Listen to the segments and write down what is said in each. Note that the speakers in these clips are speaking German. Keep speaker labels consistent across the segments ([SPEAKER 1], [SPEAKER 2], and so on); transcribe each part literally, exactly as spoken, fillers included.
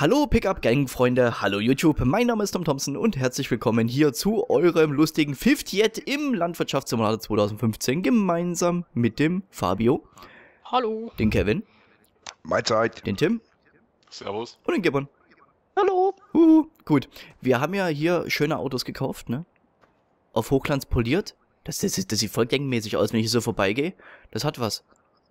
[SPEAKER 1] Hallo Pickup-Gang-Freunde, hallo YouTube, mein Name ist Tom Thompson und herzlich willkommen hier zu eurem lustigen fünfzigjährigen im Landwirtschaftssimulator zweitausendfünfzehn gemeinsam mit dem Fabio.
[SPEAKER 2] Hallo.
[SPEAKER 1] Den Kevin.
[SPEAKER 3] Mahlzeit.
[SPEAKER 1] Den Tim.
[SPEAKER 4] Servus.
[SPEAKER 1] Und den Gibbon.
[SPEAKER 2] Hallo.
[SPEAKER 1] Uh, gut, wir haben ja hier schöne Autos gekauft, ne? Auf Hochglanz poliert. Das, das, das sieht voll gangmäßig aus, wenn ich hier so vorbeigehe. Das hat was.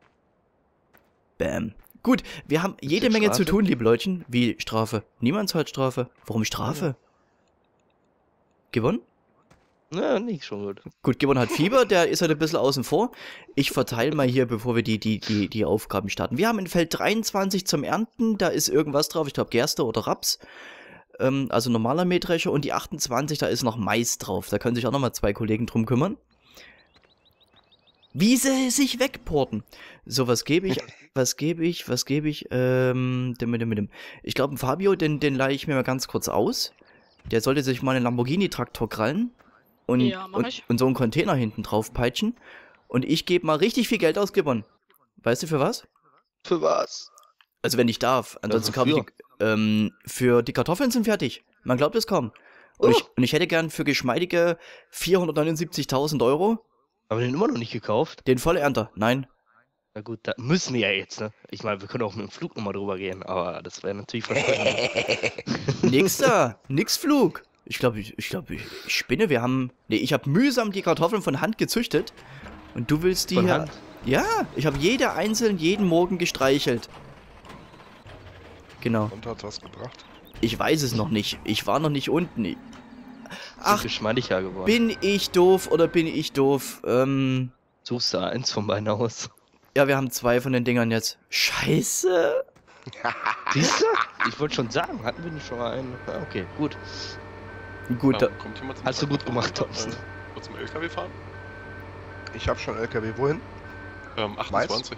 [SPEAKER 1] Bam. Gut, wir haben jede Menge
[SPEAKER 3] Strafe?
[SPEAKER 1] zu tun, liebe Leutchen. Wie Strafe? Niemand zahlt Strafe. Warum Strafe? Gibbon?
[SPEAKER 2] Na, nicht schon gut.
[SPEAKER 1] Gut, Gibbon hat Fieber, der ist halt ein bisschen außen vor. Ich verteile mal hier, bevor wir die, die, die, die Aufgaben starten. Wir haben in Feld dreiundzwanzig zum Ernten, da ist irgendwas drauf, ich glaube Gerste oder Raps. Ähm, also normaler Mähdrescher. Und die achtundzwanzig, da ist noch Mais drauf. Da können sich auch nochmal zwei Kollegen drum kümmern. Wie sie sich wegporten. So, was gebe ich, was gebe ich, was gebe ich, ähm, dem, dem, dem. Ich glaube, Fabio, den, den leihe ich mir mal ganz kurz aus. Der sollte sich mal einen Lamborghini-Traktor krallen. Und,
[SPEAKER 2] Ja, mach
[SPEAKER 1] und,
[SPEAKER 2] ich.
[SPEAKER 1] und so einen Container hinten drauf peitschen. Und ich gebe mal richtig viel Geld aus, Gibbon. Weißt du für was?
[SPEAKER 2] Für was?
[SPEAKER 1] Also wenn ich darf. Ansonsten kaufe ich die, ähm, für die Kartoffeln sind fertig. Man glaubt es kaum. Und,
[SPEAKER 2] Oh.
[SPEAKER 1] ich, und ich hätte gern für geschmeidige vierhundertneunundsiebzigtausend Euro
[SPEAKER 5] Aber den immer noch nicht gekauft?
[SPEAKER 1] den Vollernter. Nein.
[SPEAKER 5] Na gut, da müssen wir ja jetzt, ne? Ich meine, wir können auch mit dem Flug nochmal drüber gehen, aber das wäre natürlich versprechen.
[SPEAKER 1] Nix da. Nix Flug. Ich glaube, ich, ich, glaub, ich, ich spinne. Wir haben... Nee, ich habe mühsam die Kartoffeln von Hand gezüchtet. Und du willst die...
[SPEAKER 5] Von
[SPEAKER 1] hier-
[SPEAKER 5] Hand?
[SPEAKER 1] Ja, ich habe jede einzeln jeden Morgen gestreichelt. Genau.
[SPEAKER 3] Und hat was gebracht?
[SPEAKER 1] Ich weiß es noch nicht. Ich war noch nicht unten. Ach,
[SPEAKER 5] Geschmeidiger geworden.
[SPEAKER 1] bin ich doof oder bin ich doof? Ähm...
[SPEAKER 5] Suchst du eins von beiden aus?
[SPEAKER 1] Ja, wir haben zwei von den Dingern jetzt. Scheiße.
[SPEAKER 5] Siehst du? Ich wollte schon sagen, hatten wir nicht schon mal einen? Ja, okay, gut.
[SPEAKER 1] Gut, da,
[SPEAKER 4] Ähm, kommt jemand zum
[SPEAKER 5] Hast du gut
[SPEAKER 4] Traktor?
[SPEAKER 5] gemacht, Thompson.
[SPEAKER 4] Äh, Kurz zum L K W fahren?
[SPEAKER 3] Ich habe schon L K W. Wohin?
[SPEAKER 4] Ähm, achtundzwanzig.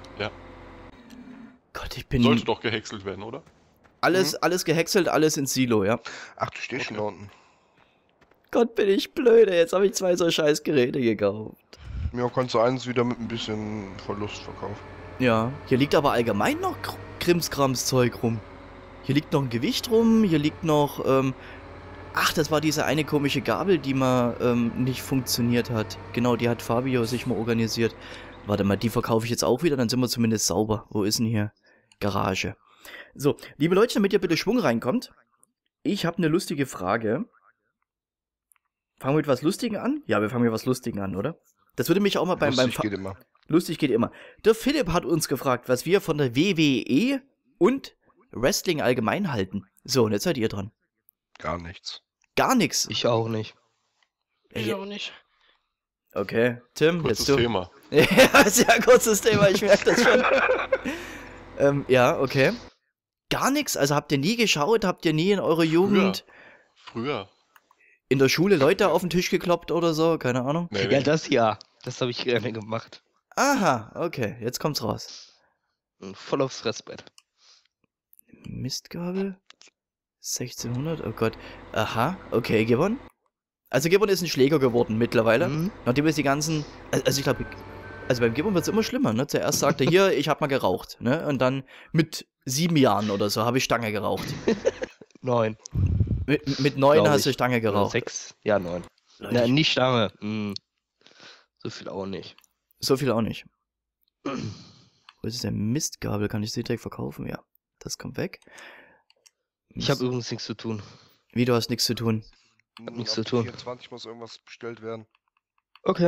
[SPEAKER 1] Gott, ich bin
[SPEAKER 4] Sollte doch gehäckselt werden, oder?
[SPEAKER 1] alles, alles gehäckselt, alles ins Silo, ja.
[SPEAKER 3] Ach, du stehst schon da unten.
[SPEAKER 1] Gott, bin ich blöde. Jetzt habe ich zwei so scheiß Geräte gekauft.
[SPEAKER 3] Mir kannst du eins wieder mit ein bisschen Verlust verkaufen.
[SPEAKER 1] Ja, hier liegt aber allgemein noch Kr- Krimskrams-Zeug rum. Hier liegt noch ein Gewicht rum, hier liegt noch, ähm... Ach, das war diese eine komische Gabel, die mal ähm, nicht funktioniert hat. Genau, die hat Fabio sich mal organisiert. Warte mal, die verkaufe ich jetzt auch wieder, dann sind wir zumindest sauber. Wo ist denn hier? Garage. So, liebe Leute, damit ihr bitte Schwung reinkommt. Ich habe eine lustige Frage. Fangen wir mit was Lustigen an? Ja, wir fangen mit was Lustigen an, oder? Das würde mich auch mal beim... beim
[SPEAKER 3] Lustig
[SPEAKER 1] Fa-
[SPEAKER 3] geht immer.
[SPEAKER 1] Lustig geht immer. Der Philipp hat uns gefragt, was wir von der W W E und Wrestling allgemein halten. So, und jetzt seid ihr dran.
[SPEAKER 3] Gar nichts.
[SPEAKER 1] Gar nichts.
[SPEAKER 5] Ich auch nicht.
[SPEAKER 2] Ich auch nicht.
[SPEAKER 1] Okay, Tim,
[SPEAKER 4] Kurzes
[SPEAKER 1] jetzt du.
[SPEAKER 4] Thema.
[SPEAKER 1] Ja, sehr kurzes Thema, ich merke das schon. ähm, ja, okay. Gar nichts? Also habt ihr nie geschaut? Habt ihr nie in eurer Jugend
[SPEAKER 4] Früher.
[SPEAKER 1] in der Schule Leute auf den Tisch gekloppt oder so? Keine Ahnung.
[SPEAKER 4] Nee,
[SPEAKER 5] Ja,
[SPEAKER 4] nee.
[SPEAKER 5] das ja. Das habe ich gerne gemacht.
[SPEAKER 1] Aha, okay, jetzt kommt's raus.
[SPEAKER 5] Und voll aufs Fressbett.
[SPEAKER 1] Mistgabel? sechzehnhundert? Oh Gott. Aha, okay, Gibbon? Also Gibbon ist ein Schläger geworden mittlerweile.
[SPEAKER 5] Mhm.
[SPEAKER 1] Nachdem es die ganzen... Also ich glaube... Also beim Gibbon wird es immer schlimmer, ne? Zuerst sagt er, hier, ich hab mal geraucht, ne? Und dann mit sieben Jahren oder so habe ich Stange geraucht.
[SPEAKER 5] Neun.
[SPEAKER 1] Mit, mit neun
[SPEAKER 5] Glaub
[SPEAKER 1] hast
[SPEAKER 5] ich.
[SPEAKER 1] du Stange
[SPEAKER 5] Oder
[SPEAKER 1] geraucht.
[SPEAKER 5] sechs? Ja, neun.
[SPEAKER 1] Leute,
[SPEAKER 5] Na,
[SPEAKER 1] ich-
[SPEAKER 5] nicht Stange. Hm. So viel auch nicht.
[SPEAKER 1] So viel auch nicht. Wo ist der Mistgabel? Kann ich sie direkt verkaufen? Ja. Das kommt weg.
[SPEAKER 5] Ich habe übrigens nichts zu tun.
[SPEAKER 1] Wie, du hast nichts zu tun.
[SPEAKER 3] Hab
[SPEAKER 5] nichts zu tun.
[SPEAKER 3] vierundzwanzig muss irgendwas bestellt werden.
[SPEAKER 5] Okay.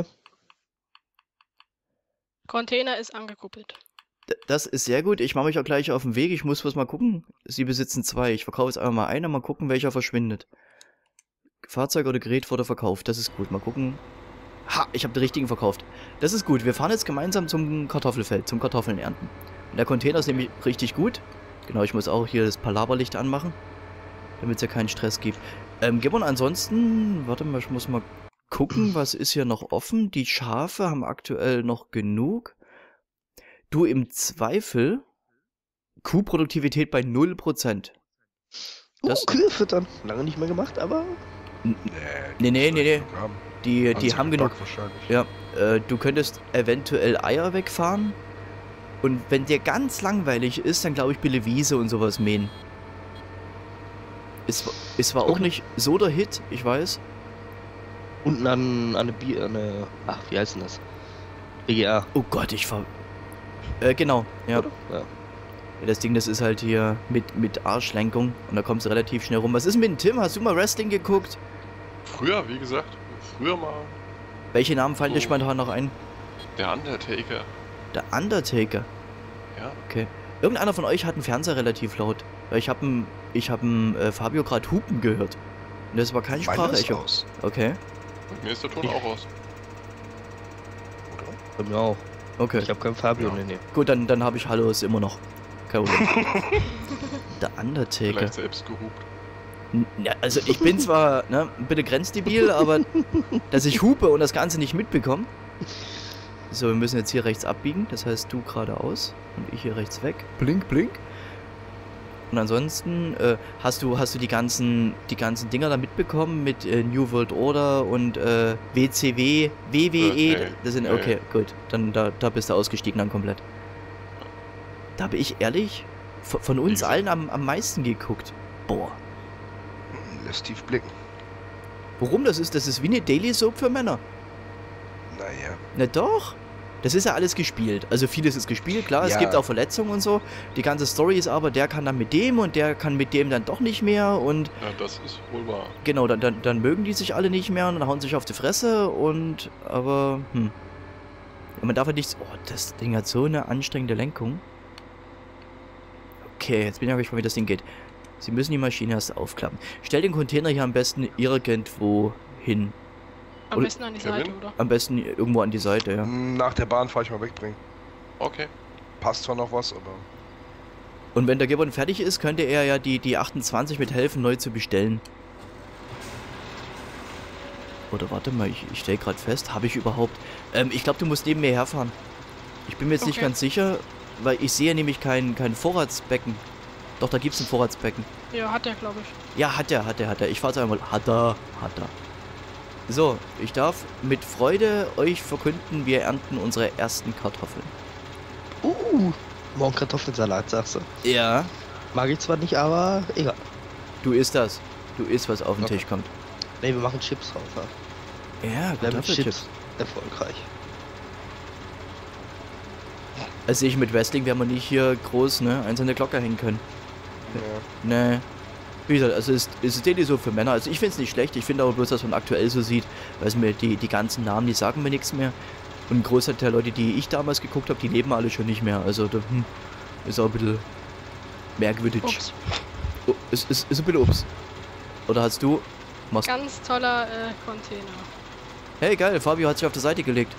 [SPEAKER 2] Container ist angekuppelt.
[SPEAKER 1] D das ist sehr gut. Ich mache mich auch gleich auf den Weg. Ich muss was mal gucken. Sie besitzen zwei. Ich verkaufe jetzt einfach mal einen. Mal gucken, welcher verschwindet. Fahrzeug oder Gerät wurde verkauft. Das ist gut. Mal gucken. Ha, ich habe den richtigen verkauft. Das ist gut. Wir fahren jetzt gemeinsam zum Kartoffelfeld, zum Kartoffeln ernten. Und der Container ist nämlich richtig gut. Genau, ich muss auch hier das Palaberlicht anmachen, damit es ja keinen Stress gibt. Ähm, Gibbon, ansonsten, warte mal, ich muss mal gucken, was ist hier noch offen. Die Schafe haben aktuell noch genug. Du im Zweifel, Kuhproduktivität bei null Prozent. Das-
[SPEAKER 5] Uh, Kühe füttern. Lange nicht mehr gemacht, aber...
[SPEAKER 3] Nee,
[SPEAKER 1] Nee, nee, nee, nee.
[SPEAKER 3] Haben.
[SPEAKER 1] Die,
[SPEAKER 3] Haben
[SPEAKER 1] die
[SPEAKER 3] sie
[SPEAKER 1] haben genug.
[SPEAKER 3] gepackt Wahrscheinlich.
[SPEAKER 1] Ja, äh, du könntest eventuell Eier wegfahren. Und wenn dir ganz langweilig ist, dann glaube ich Billewiese und sowas mähen. Es, war- es war auch nicht so der Hit, ich weiß.
[SPEAKER 5] Unten an, an eine Bier, an eine, ach, wie heißt denn das? B G A.
[SPEAKER 1] Oh Gott, ich ver... Äh, genau, ja.
[SPEAKER 5] Oder? Ja.
[SPEAKER 1] Das Ding, das ist halt hier mit, mit Arschlenkung und da kommst du relativ schnell rum. Was ist mit dem Tim? Hast du mal Wrestling geguckt?
[SPEAKER 4] Früher, wie gesagt, früher mal
[SPEAKER 1] Welche Namen fallen dir
[SPEAKER 4] Oh.
[SPEAKER 1] spontan noch ein?
[SPEAKER 4] der Undertaker.
[SPEAKER 1] Der Undertaker.
[SPEAKER 4] Ja,
[SPEAKER 1] Okay. Irgendeiner von euch hat einen Fernseher relativ laut. Weil ich habe ich hab äh, Fabio gerade hupen gehört. Und das war kein
[SPEAKER 3] Meiner ist
[SPEAKER 1] Sprachecho.
[SPEAKER 3] aus.
[SPEAKER 1] Okay,
[SPEAKER 4] bei mir ist der Ton
[SPEAKER 5] Ich-
[SPEAKER 4] auch aus.
[SPEAKER 3] Oder?
[SPEAKER 5] Bei mir auch.
[SPEAKER 1] okay.
[SPEAKER 5] Ich habe kein Fabio,
[SPEAKER 3] Ja.
[SPEAKER 5] nee, nee.
[SPEAKER 1] Gut, dann, dann habe ich Hallos immer noch. Kein Problem. Der Undertaker.
[SPEAKER 4] Vielleicht selbst gehupt.
[SPEAKER 1] N- Ja, also ich bin zwar, ne, bitte grenzdebil, aber dass ich hupe und das Ganze nicht mitbekomme. So, wir müssen jetzt hier rechts abbiegen, das heißt du geradeaus und ich hier rechts weg. Blink, blink. Und ansonsten äh, hast du hast du die ganzen die ganzen Dinger da mitbekommen mit äh, New World Order und äh, W C W, W W E.
[SPEAKER 4] Äh, nee,
[SPEAKER 1] Das sind
[SPEAKER 4] nee.
[SPEAKER 1] okay, gut. Dann da, da bist du ausgestiegen dann komplett. Da habe ich ehrlich von, von uns
[SPEAKER 4] gesagt.
[SPEAKER 1] allen am, am meisten geguckt. Boah.
[SPEAKER 3] Hm, lässt tief blicken.
[SPEAKER 1] Warum das ist? Das ist wie eine Daily Soap für Männer.
[SPEAKER 3] Naja.
[SPEAKER 1] Na doch. Das ist ja alles gespielt. Also vieles ist gespielt, klar, es
[SPEAKER 3] Ja.
[SPEAKER 1] gibt auch Verletzungen und so. Die ganze Story ist aber, der kann dann mit dem und der kann mit dem dann doch nicht mehr und
[SPEAKER 4] Ja, das ist wohl wahr.
[SPEAKER 1] genau, dann, dann, dann mögen die sich alle nicht mehr und dann hauen sich auf die Fresse und aber, hm. Und man darf ja nicht, oh, das Ding hat so eine anstrengende Lenkung. Okay, jetzt bin ich ja gespannt, wie das Ding geht. Sie müssen die Maschine erst aufklappen. Stell den Container hier am besten irgendwo hin.
[SPEAKER 2] Am
[SPEAKER 1] Oder-
[SPEAKER 2] besten an die
[SPEAKER 4] Kevin?
[SPEAKER 2] Seite, oder?
[SPEAKER 1] Am besten irgendwo an die Seite, ja.
[SPEAKER 3] Nach der Bahn fahre ich mal wegbringen.
[SPEAKER 4] Okay.
[SPEAKER 3] Passt zwar noch was, aber.
[SPEAKER 1] Und wenn der Gibbon fertig ist, könnte er ja die, die achtundzwanzig mit helfen, neu zu bestellen. Oder warte mal, ich, ich stelle gerade fest, habe ich überhaupt... Ähm, ich glaube, du musst neben mir herfahren. Ich bin mir jetzt nicht
[SPEAKER 2] Okay.
[SPEAKER 1] ganz sicher, weil ich sehe nämlich kein, kein Vorratsbecken. Doch, da gibt es ein Vorratsbecken.
[SPEAKER 2] Ja, hat er, glaube ich.
[SPEAKER 1] Ja, hat er, hat er, hat er. Ich fahr's einmal. Hat er, hat er. So, ich darf mit Freude euch verkünden, wir ernten unsere ersten Kartoffeln.
[SPEAKER 5] Uh, morgen Kartoffelsalat, sagst du.
[SPEAKER 1] Ja.
[SPEAKER 5] Mag ich zwar nicht, aber egal.
[SPEAKER 1] Du isst das. Du isst, was auf den
[SPEAKER 5] Okay.
[SPEAKER 1] Tisch kommt.
[SPEAKER 5] Ne, wir machen Chips drauf. Ja.
[SPEAKER 1] Ja,
[SPEAKER 5] Bleiben
[SPEAKER 1] Kartoffelchips.
[SPEAKER 5] Chips erfolgreich.
[SPEAKER 1] Also ich mit Wrestling werden wir nicht hier groß, ne, eins an der Glocke hängen können.
[SPEAKER 3] Ja.
[SPEAKER 1] Ne. Wie gesagt, also es ist, ist eh so für Männer. Also ich finde es nicht schlecht. Ich finde aber bloß, dass man aktuell so sieht, weil es mir die, die ganzen Namen, die sagen mir nichts mehr. Und ein Großteil der Leute, die ich damals geguckt habe, die leben alle schon nicht mehr. Also da, hm, ist auch ein bisschen merkwürdig.
[SPEAKER 2] Ups.
[SPEAKER 1] Oh, ist, ist, ist ein bisschen ups. Oder hast du... Machst,
[SPEAKER 2] Ganz toller äh, Container.
[SPEAKER 1] hey geil, Fabio hat sich auf der Seite gelegt.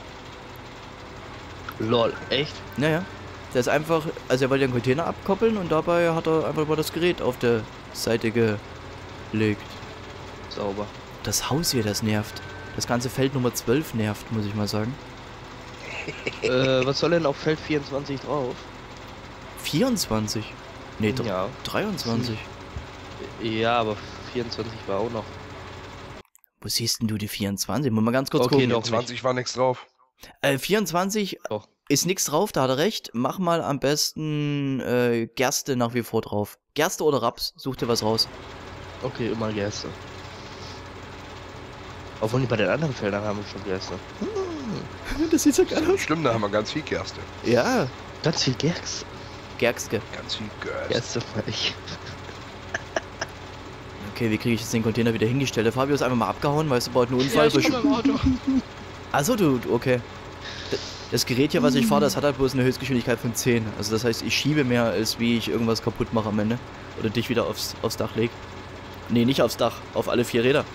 [SPEAKER 5] Lol, echt?
[SPEAKER 1] Naja. Der ist einfach, also er wollte den Container abkoppeln und dabei hat er einfach mal das Gerät auf der Seite gelegt.
[SPEAKER 5] Sauber.
[SPEAKER 1] Das Haus hier, das nervt. Das ganze Feld Nummer zwölf nervt, muss ich mal sagen.
[SPEAKER 5] äh, was soll denn auf Feld vierundzwanzig drauf?
[SPEAKER 1] vierundzwanzig? Nee, dr-
[SPEAKER 5] Ja.
[SPEAKER 1] dreiundzwanzig.
[SPEAKER 5] Ja, aber vierundzwanzig war auch noch.
[SPEAKER 1] Wo siehst denn du die vierundzwanzig? Muss mal ganz kurz
[SPEAKER 5] Okay,
[SPEAKER 1] gucken.
[SPEAKER 5] doch.
[SPEAKER 3] zwanzig war nichts drauf.
[SPEAKER 1] Äh, vierundzwanzig
[SPEAKER 5] Doch.
[SPEAKER 1] ist nichts drauf, da hat er recht. Mach mal am besten äh, Gerste nach wie vor drauf. Gerste oder Raps, such dir was raus.
[SPEAKER 5] Okay, immer Gerste. Obwohl, bei den anderen Feldern haben wir schon Gerste. Hm,
[SPEAKER 1] Das sieht so
[SPEAKER 3] Ist ja nicht schlimm, da haben wir ganz viel Gerste.
[SPEAKER 1] Ja,
[SPEAKER 5] ganz viel Gerste.
[SPEAKER 1] Gerste.
[SPEAKER 3] Ganz viel Gerste.
[SPEAKER 5] Gerste für ich.
[SPEAKER 1] Okay, wie kriege ich jetzt den Container wieder hingestellt? Der Fabio ist einfach mal abgehauen, weißt du, baut einen
[SPEAKER 2] Ja,
[SPEAKER 1] Unfall.
[SPEAKER 2] ich komme im Auto.
[SPEAKER 1] Achso, du, du- okay. D- Das Gerät hier, was ich fahre, das hat halt bloß eine Höchstgeschwindigkeit von zehn. Also das heißt, ich schiebe mehr, als wie ich irgendwas kaputt mache am Ende. Oder dich wieder aufs, aufs Dach leg. Nee, nicht aufs Dach, auf alle vier Räder.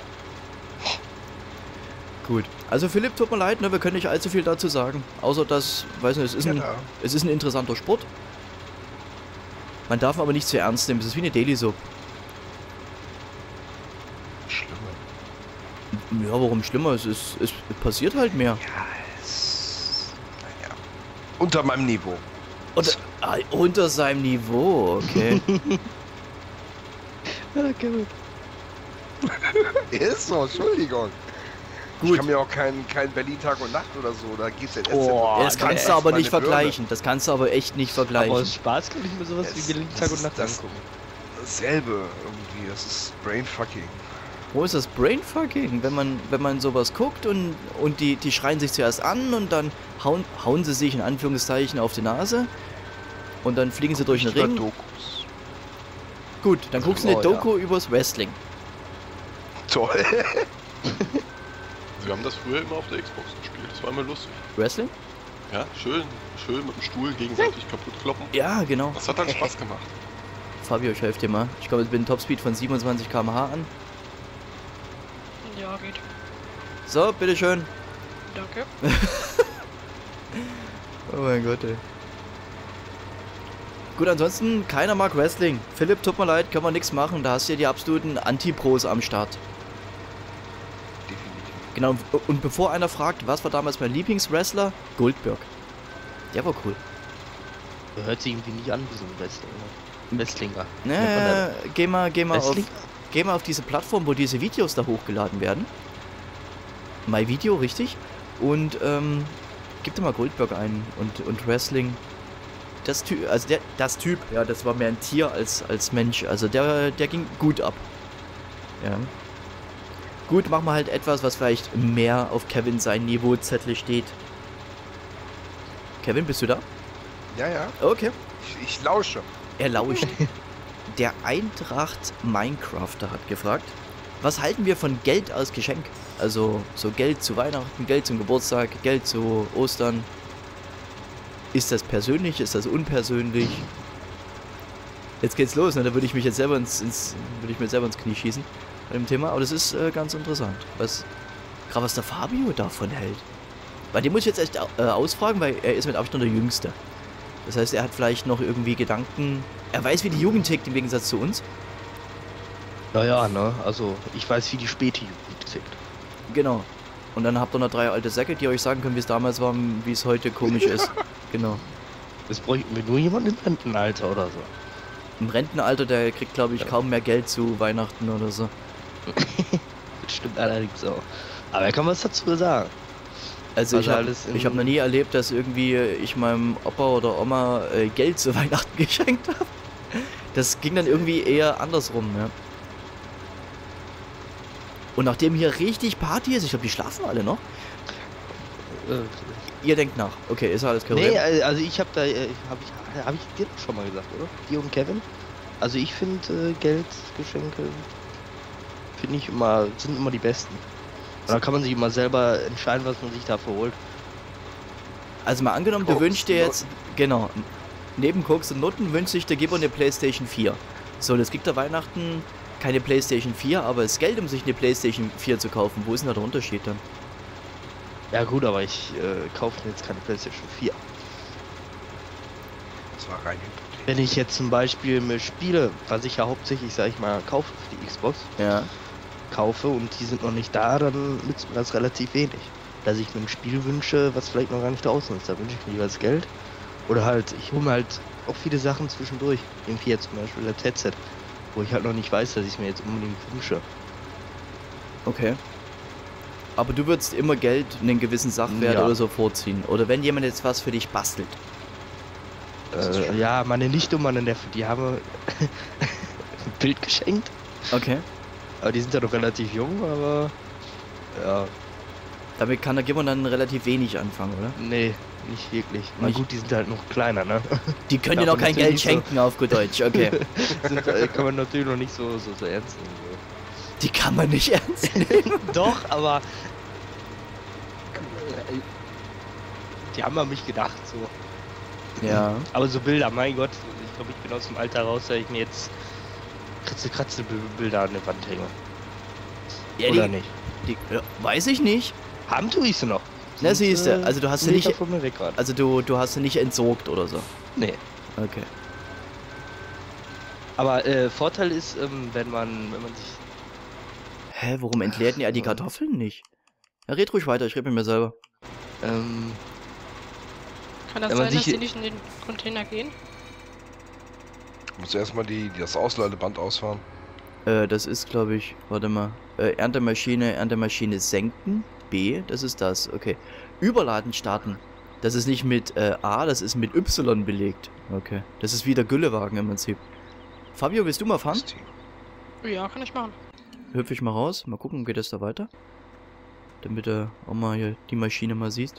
[SPEAKER 1] Gut. Also Philipp, tut mir leid, ne, wir können nicht allzu viel dazu sagen. Außer dass, weiß nicht, es ist
[SPEAKER 3] Ja,
[SPEAKER 1] ein,
[SPEAKER 3] da.
[SPEAKER 1] es ist ein interessanter Sport. Man darf ihn aber nicht zu ernst nehmen, es ist wie eine Daily Soap.
[SPEAKER 3] Schlimmer.
[SPEAKER 1] Ja, warum schlimmer? Es ist, es passiert halt mehr.
[SPEAKER 3] Ja, es. Naja. Unter meinem Niveau.
[SPEAKER 1] Und, ah, unter seinem Niveau, okay.
[SPEAKER 5] Okay, gut.
[SPEAKER 3] Ist so, Entschuldigung. Ich
[SPEAKER 1] Gut.
[SPEAKER 3] kann mir auch keinen kein Berlin Tag und Nacht oder so, da geht's jetzt
[SPEAKER 5] Oh,
[SPEAKER 1] Ja, das
[SPEAKER 5] nee,
[SPEAKER 1] kannst du aber
[SPEAKER 3] meine
[SPEAKER 1] nicht
[SPEAKER 3] Birne.
[SPEAKER 1] vergleichen. Das kannst du aber echt nicht
[SPEAKER 5] Aber
[SPEAKER 1] vergleichen.
[SPEAKER 5] aus Spaß kann ich mir sowas
[SPEAKER 3] Das-
[SPEAKER 5] wie Berlin Tag
[SPEAKER 3] das-
[SPEAKER 5] und Nacht
[SPEAKER 3] das-
[SPEAKER 5] angucken.
[SPEAKER 3] dasselbe irgendwie. Das ist Brainfucking.
[SPEAKER 1] Wo ist das Brainfucking? Wenn man, wenn man sowas guckt und, und die, die schreien sich zuerst an und dann hauen, hauen sie sich in Anführungszeichen auf die Nase und dann fliegen sie durch den Ring.
[SPEAKER 3] Dokus.
[SPEAKER 1] Gut, dann guckst du eine
[SPEAKER 5] Oh,
[SPEAKER 1] Doku übers Wrestling.
[SPEAKER 3] Toll.
[SPEAKER 4] Wir haben das früher immer auf der Xbox gespielt. Das war immer lustig.
[SPEAKER 1] Wrestling?
[SPEAKER 4] Ja, schön, schön mit dem Stuhl gegenseitig kaputt kloppen.
[SPEAKER 1] Ja, genau.
[SPEAKER 4] Das hat dann Spaß gemacht.
[SPEAKER 1] Fabio, ich helfe dir mal. Ich komme jetzt mit einem Topspeed von siebenundzwanzig Kilometer pro Stunde an.
[SPEAKER 2] Ja, geht.
[SPEAKER 1] So, bitteschön.
[SPEAKER 2] Danke.
[SPEAKER 1] Oh mein Gott, ey. Gut, ansonsten, keiner mag Wrestling. Philipp, tut mir leid, können wir nichts machen. Da hast du ja die absoluten Anti-Pros am Start.
[SPEAKER 3] Definitiv.
[SPEAKER 1] Genau, und bevor einer fragt, was war damals mein Lieblingswrestler? Goldberg. Der war cool.
[SPEAKER 5] Hört sich irgendwie nicht an wie so ein Wrestling. Wrestlinger.
[SPEAKER 1] Ne, geh mal, geh mal auf,
[SPEAKER 5] Wrestling?
[SPEAKER 1] geh mal auf diese Plattform, wo diese Videos da hochgeladen werden. My Video, richtig. Und, ähm, gib dir mal Goldberg ein und, und Wrestling. Das Typ, also der, das Typ, ja, das war mehr ein Tier als, als Mensch. Also der, der ging gut ab. Ja. Gut, machen wir halt etwas, was vielleicht mehr auf Kevin sein Niveauzettel steht. Kevin, bist du da?
[SPEAKER 3] Ja, ja.
[SPEAKER 1] Okay.
[SPEAKER 3] Ich, ich lausche.
[SPEAKER 1] Er lauscht. Der Eintracht Minecrafter hat gefragt, was halten wir von Geld als Geschenk? Also so Geld zu Weihnachten, Geld zum Geburtstag, Geld zu Ostern. Ist das persönlich? Ist das unpersönlich? Jetzt geht's los, ne? Da würde ich mich jetzt selber ins, ins würde ich mir selber ins Knie schießen bei dem Thema. Aber das ist äh, ganz interessant, was gerade was der Fabio davon hält. Bei dem muss ich jetzt echt äh, ausfragen, weil er ist mit Abstand der Jüngste. Das heißt, er hat vielleicht noch irgendwie Gedanken. Er weiß, wie die Jugend tickt im Gegensatz zu uns.
[SPEAKER 5] Naja, ne, also ich weiß, wie die Späti-Jugend tickt.
[SPEAKER 1] Genau. Und dann habt ihr noch drei alte Säcke, die euch sagen können, wie es damals war, wie es heute komisch ist. Genau.
[SPEAKER 5] Das bräuchten wir nur jemanden im Rentenalter oder so.
[SPEAKER 1] Im Rentenalter, der kriegt, glaube ich,
[SPEAKER 5] Ja.
[SPEAKER 1] kaum mehr Geld zu Weihnachten oder so.
[SPEAKER 5] Das stimmt allerdings auch. Aber er kann was dazu sagen.
[SPEAKER 1] Also
[SPEAKER 5] Was
[SPEAKER 1] ich habe
[SPEAKER 5] alles in-
[SPEAKER 1] ich hab noch nie erlebt, dass irgendwie ich meinem Opa oder Oma äh, Geld zu Weihnachten geschenkt habe. Das ging dann irgendwie eher andersrum, ja. Und nachdem hier richtig Party ist, ich glaube, die schlafen alle noch.
[SPEAKER 5] Äh,
[SPEAKER 1] Ihr denkt nach. Okay, ist alles kein
[SPEAKER 5] nee,
[SPEAKER 1] Problem.
[SPEAKER 5] äh, also ich habe da, äh, habe ich, habe ich dir doch schon mal gesagt, oder? Dir und Kevin. Also ich finde äh, Geldgeschenke, finde ich immer, sind immer die besten. Und da kann man sich immer selber entscheiden, was man sich dafür holt.
[SPEAKER 1] Also mal angenommen, du
[SPEAKER 3] Koks
[SPEAKER 1] wünschst dir
[SPEAKER 3] und
[SPEAKER 1] jetzt, genau, neben Koks und Nutten wünschst dich, der Geber eine PlayStation vier. So, das kriegt der Weihnachten keine PlayStation vier, aber das Geld, um sich eine PlayStation vier zu kaufen, wo ist denn da der Unterschied dann?
[SPEAKER 5] Ja gut, aber ich äh, kaufe mir jetzt keine PlayStation vier.
[SPEAKER 3] Das war rein hypothetisch.
[SPEAKER 5] Wenn ich jetzt zum Beispiel mir Spiele, was ich ja hauptsächlich, sag ich mal, kaufe für die Xbox,
[SPEAKER 1] Ja.
[SPEAKER 5] kaufe und die sind noch nicht da, dann nützt mir das relativ wenig. Dass ich mir ein Spiel wünsche, was vielleicht noch gar nicht draußen ist, da wünsche ich mir lieber das Geld. Oder halt, ich hole mir halt auch viele Sachen zwischendurch. Irgendwie jetzt zum Beispiel das Headset, wo ich halt noch nicht weiß, dass ich es mir jetzt unbedingt wünsche.
[SPEAKER 1] Okay. Aber du würdest immer Geld einen gewissen Sachwert
[SPEAKER 5] Ja.
[SPEAKER 1] oder so vorziehen. Oder wenn jemand jetzt was für dich bastelt.
[SPEAKER 3] Das ist
[SPEAKER 5] Äh,
[SPEAKER 3] schön.
[SPEAKER 5] ja, meine Nichte und meine Neffe, die haben mir ein Bild geschenkt.
[SPEAKER 1] Okay.
[SPEAKER 5] Aber die sind ja noch relativ jung, aber ja,
[SPEAKER 1] Damit kann der Geber dann relativ wenig anfangen, oder?
[SPEAKER 5] nee, nicht wirklich. Na
[SPEAKER 1] Nicht?
[SPEAKER 5] gut, die sind halt noch kleiner, ne?
[SPEAKER 1] Die können dir
[SPEAKER 5] Darf
[SPEAKER 1] noch
[SPEAKER 5] man
[SPEAKER 1] kein Geld
[SPEAKER 5] natürlich nicht
[SPEAKER 1] schenken, auf gut Deutsch. Okay.
[SPEAKER 5] sind, äh, kann man natürlich noch nicht so, so, so ernst nehmen.
[SPEAKER 1] Die kann man nicht ernst nehmen.
[SPEAKER 5] So. Doch, aber äh, die haben an mich gedacht, so.
[SPEAKER 1] Ja.
[SPEAKER 5] Aber so Bilder, mein Gott, ich glaube, ich bin aus dem Alter raus, dass ich mir jetzt kratze, kratze Bilder an der Wand hänge.
[SPEAKER 1] Ja,
[SPEAKER 5] Oder
[SPEAKER 1] die,
[SPEAKER 5] nicht?
[SPEAKER 1] die, ja, weiß ich nicht.
[SPEAKER 5] Haben tue ich sie noch.
[SPEAKER 1] Na,
[SPEAKER 5] Sind,
[SPEAKER 1] siehst du,
[SPEAKER 5] äh,
[SPEAKER 1] also du hast sie
[SPEAKER 5] sind
[SPEAKER 1] nicht,
[SPEAKER 5] von mir weg gerade.
[SPEAKER 1] also du, du hast sie nicht entsorgt oder so.
[SPEAKER 5] Nee.
[SPEAKER 1] Okay.
[SPEAKER 5] Aber äh, Vorteil ist, ähm, wenn man, wenn man sich.
[SPEAKER 1] Hä, warum entleert ihr die Kartoffeln nicht? Ja, red ruhig weiter, ich rede mit mir selber.
[SPEAKER 5] Ähm,
[SPEAKER 2] Kann das
[SPEAKER 5] Wenn man
[SPEAKER 2] sein, dass
[SPEAKER 5] sich-
[SPEAKER 2] die nicht in den Container gehen?
[SPEAKER 3] Muss erstmal die, die das Ausladeband ausfahren.
[SPEAKER 1] Äh, das ist, glaube ich, warte mal. Äh, Erntemaschine, Erntemaschine senken. B, das ist das, okay. Überladen starten. Das ist nicht mit äh, A, das ist mit Y belegt. Okay. Das ist wie der Güllewagen im Prinzip. Fabio, willst du mal fahren?
[SPEAKER 3] Das Team.
[SPEAKER 2] Ja, kann ich machen.
[SPEAKER 1] Hüpfe ich mal raus. Mal gucken, geht das da weiter? Damit du auch mal hier die Maschine mal siehst.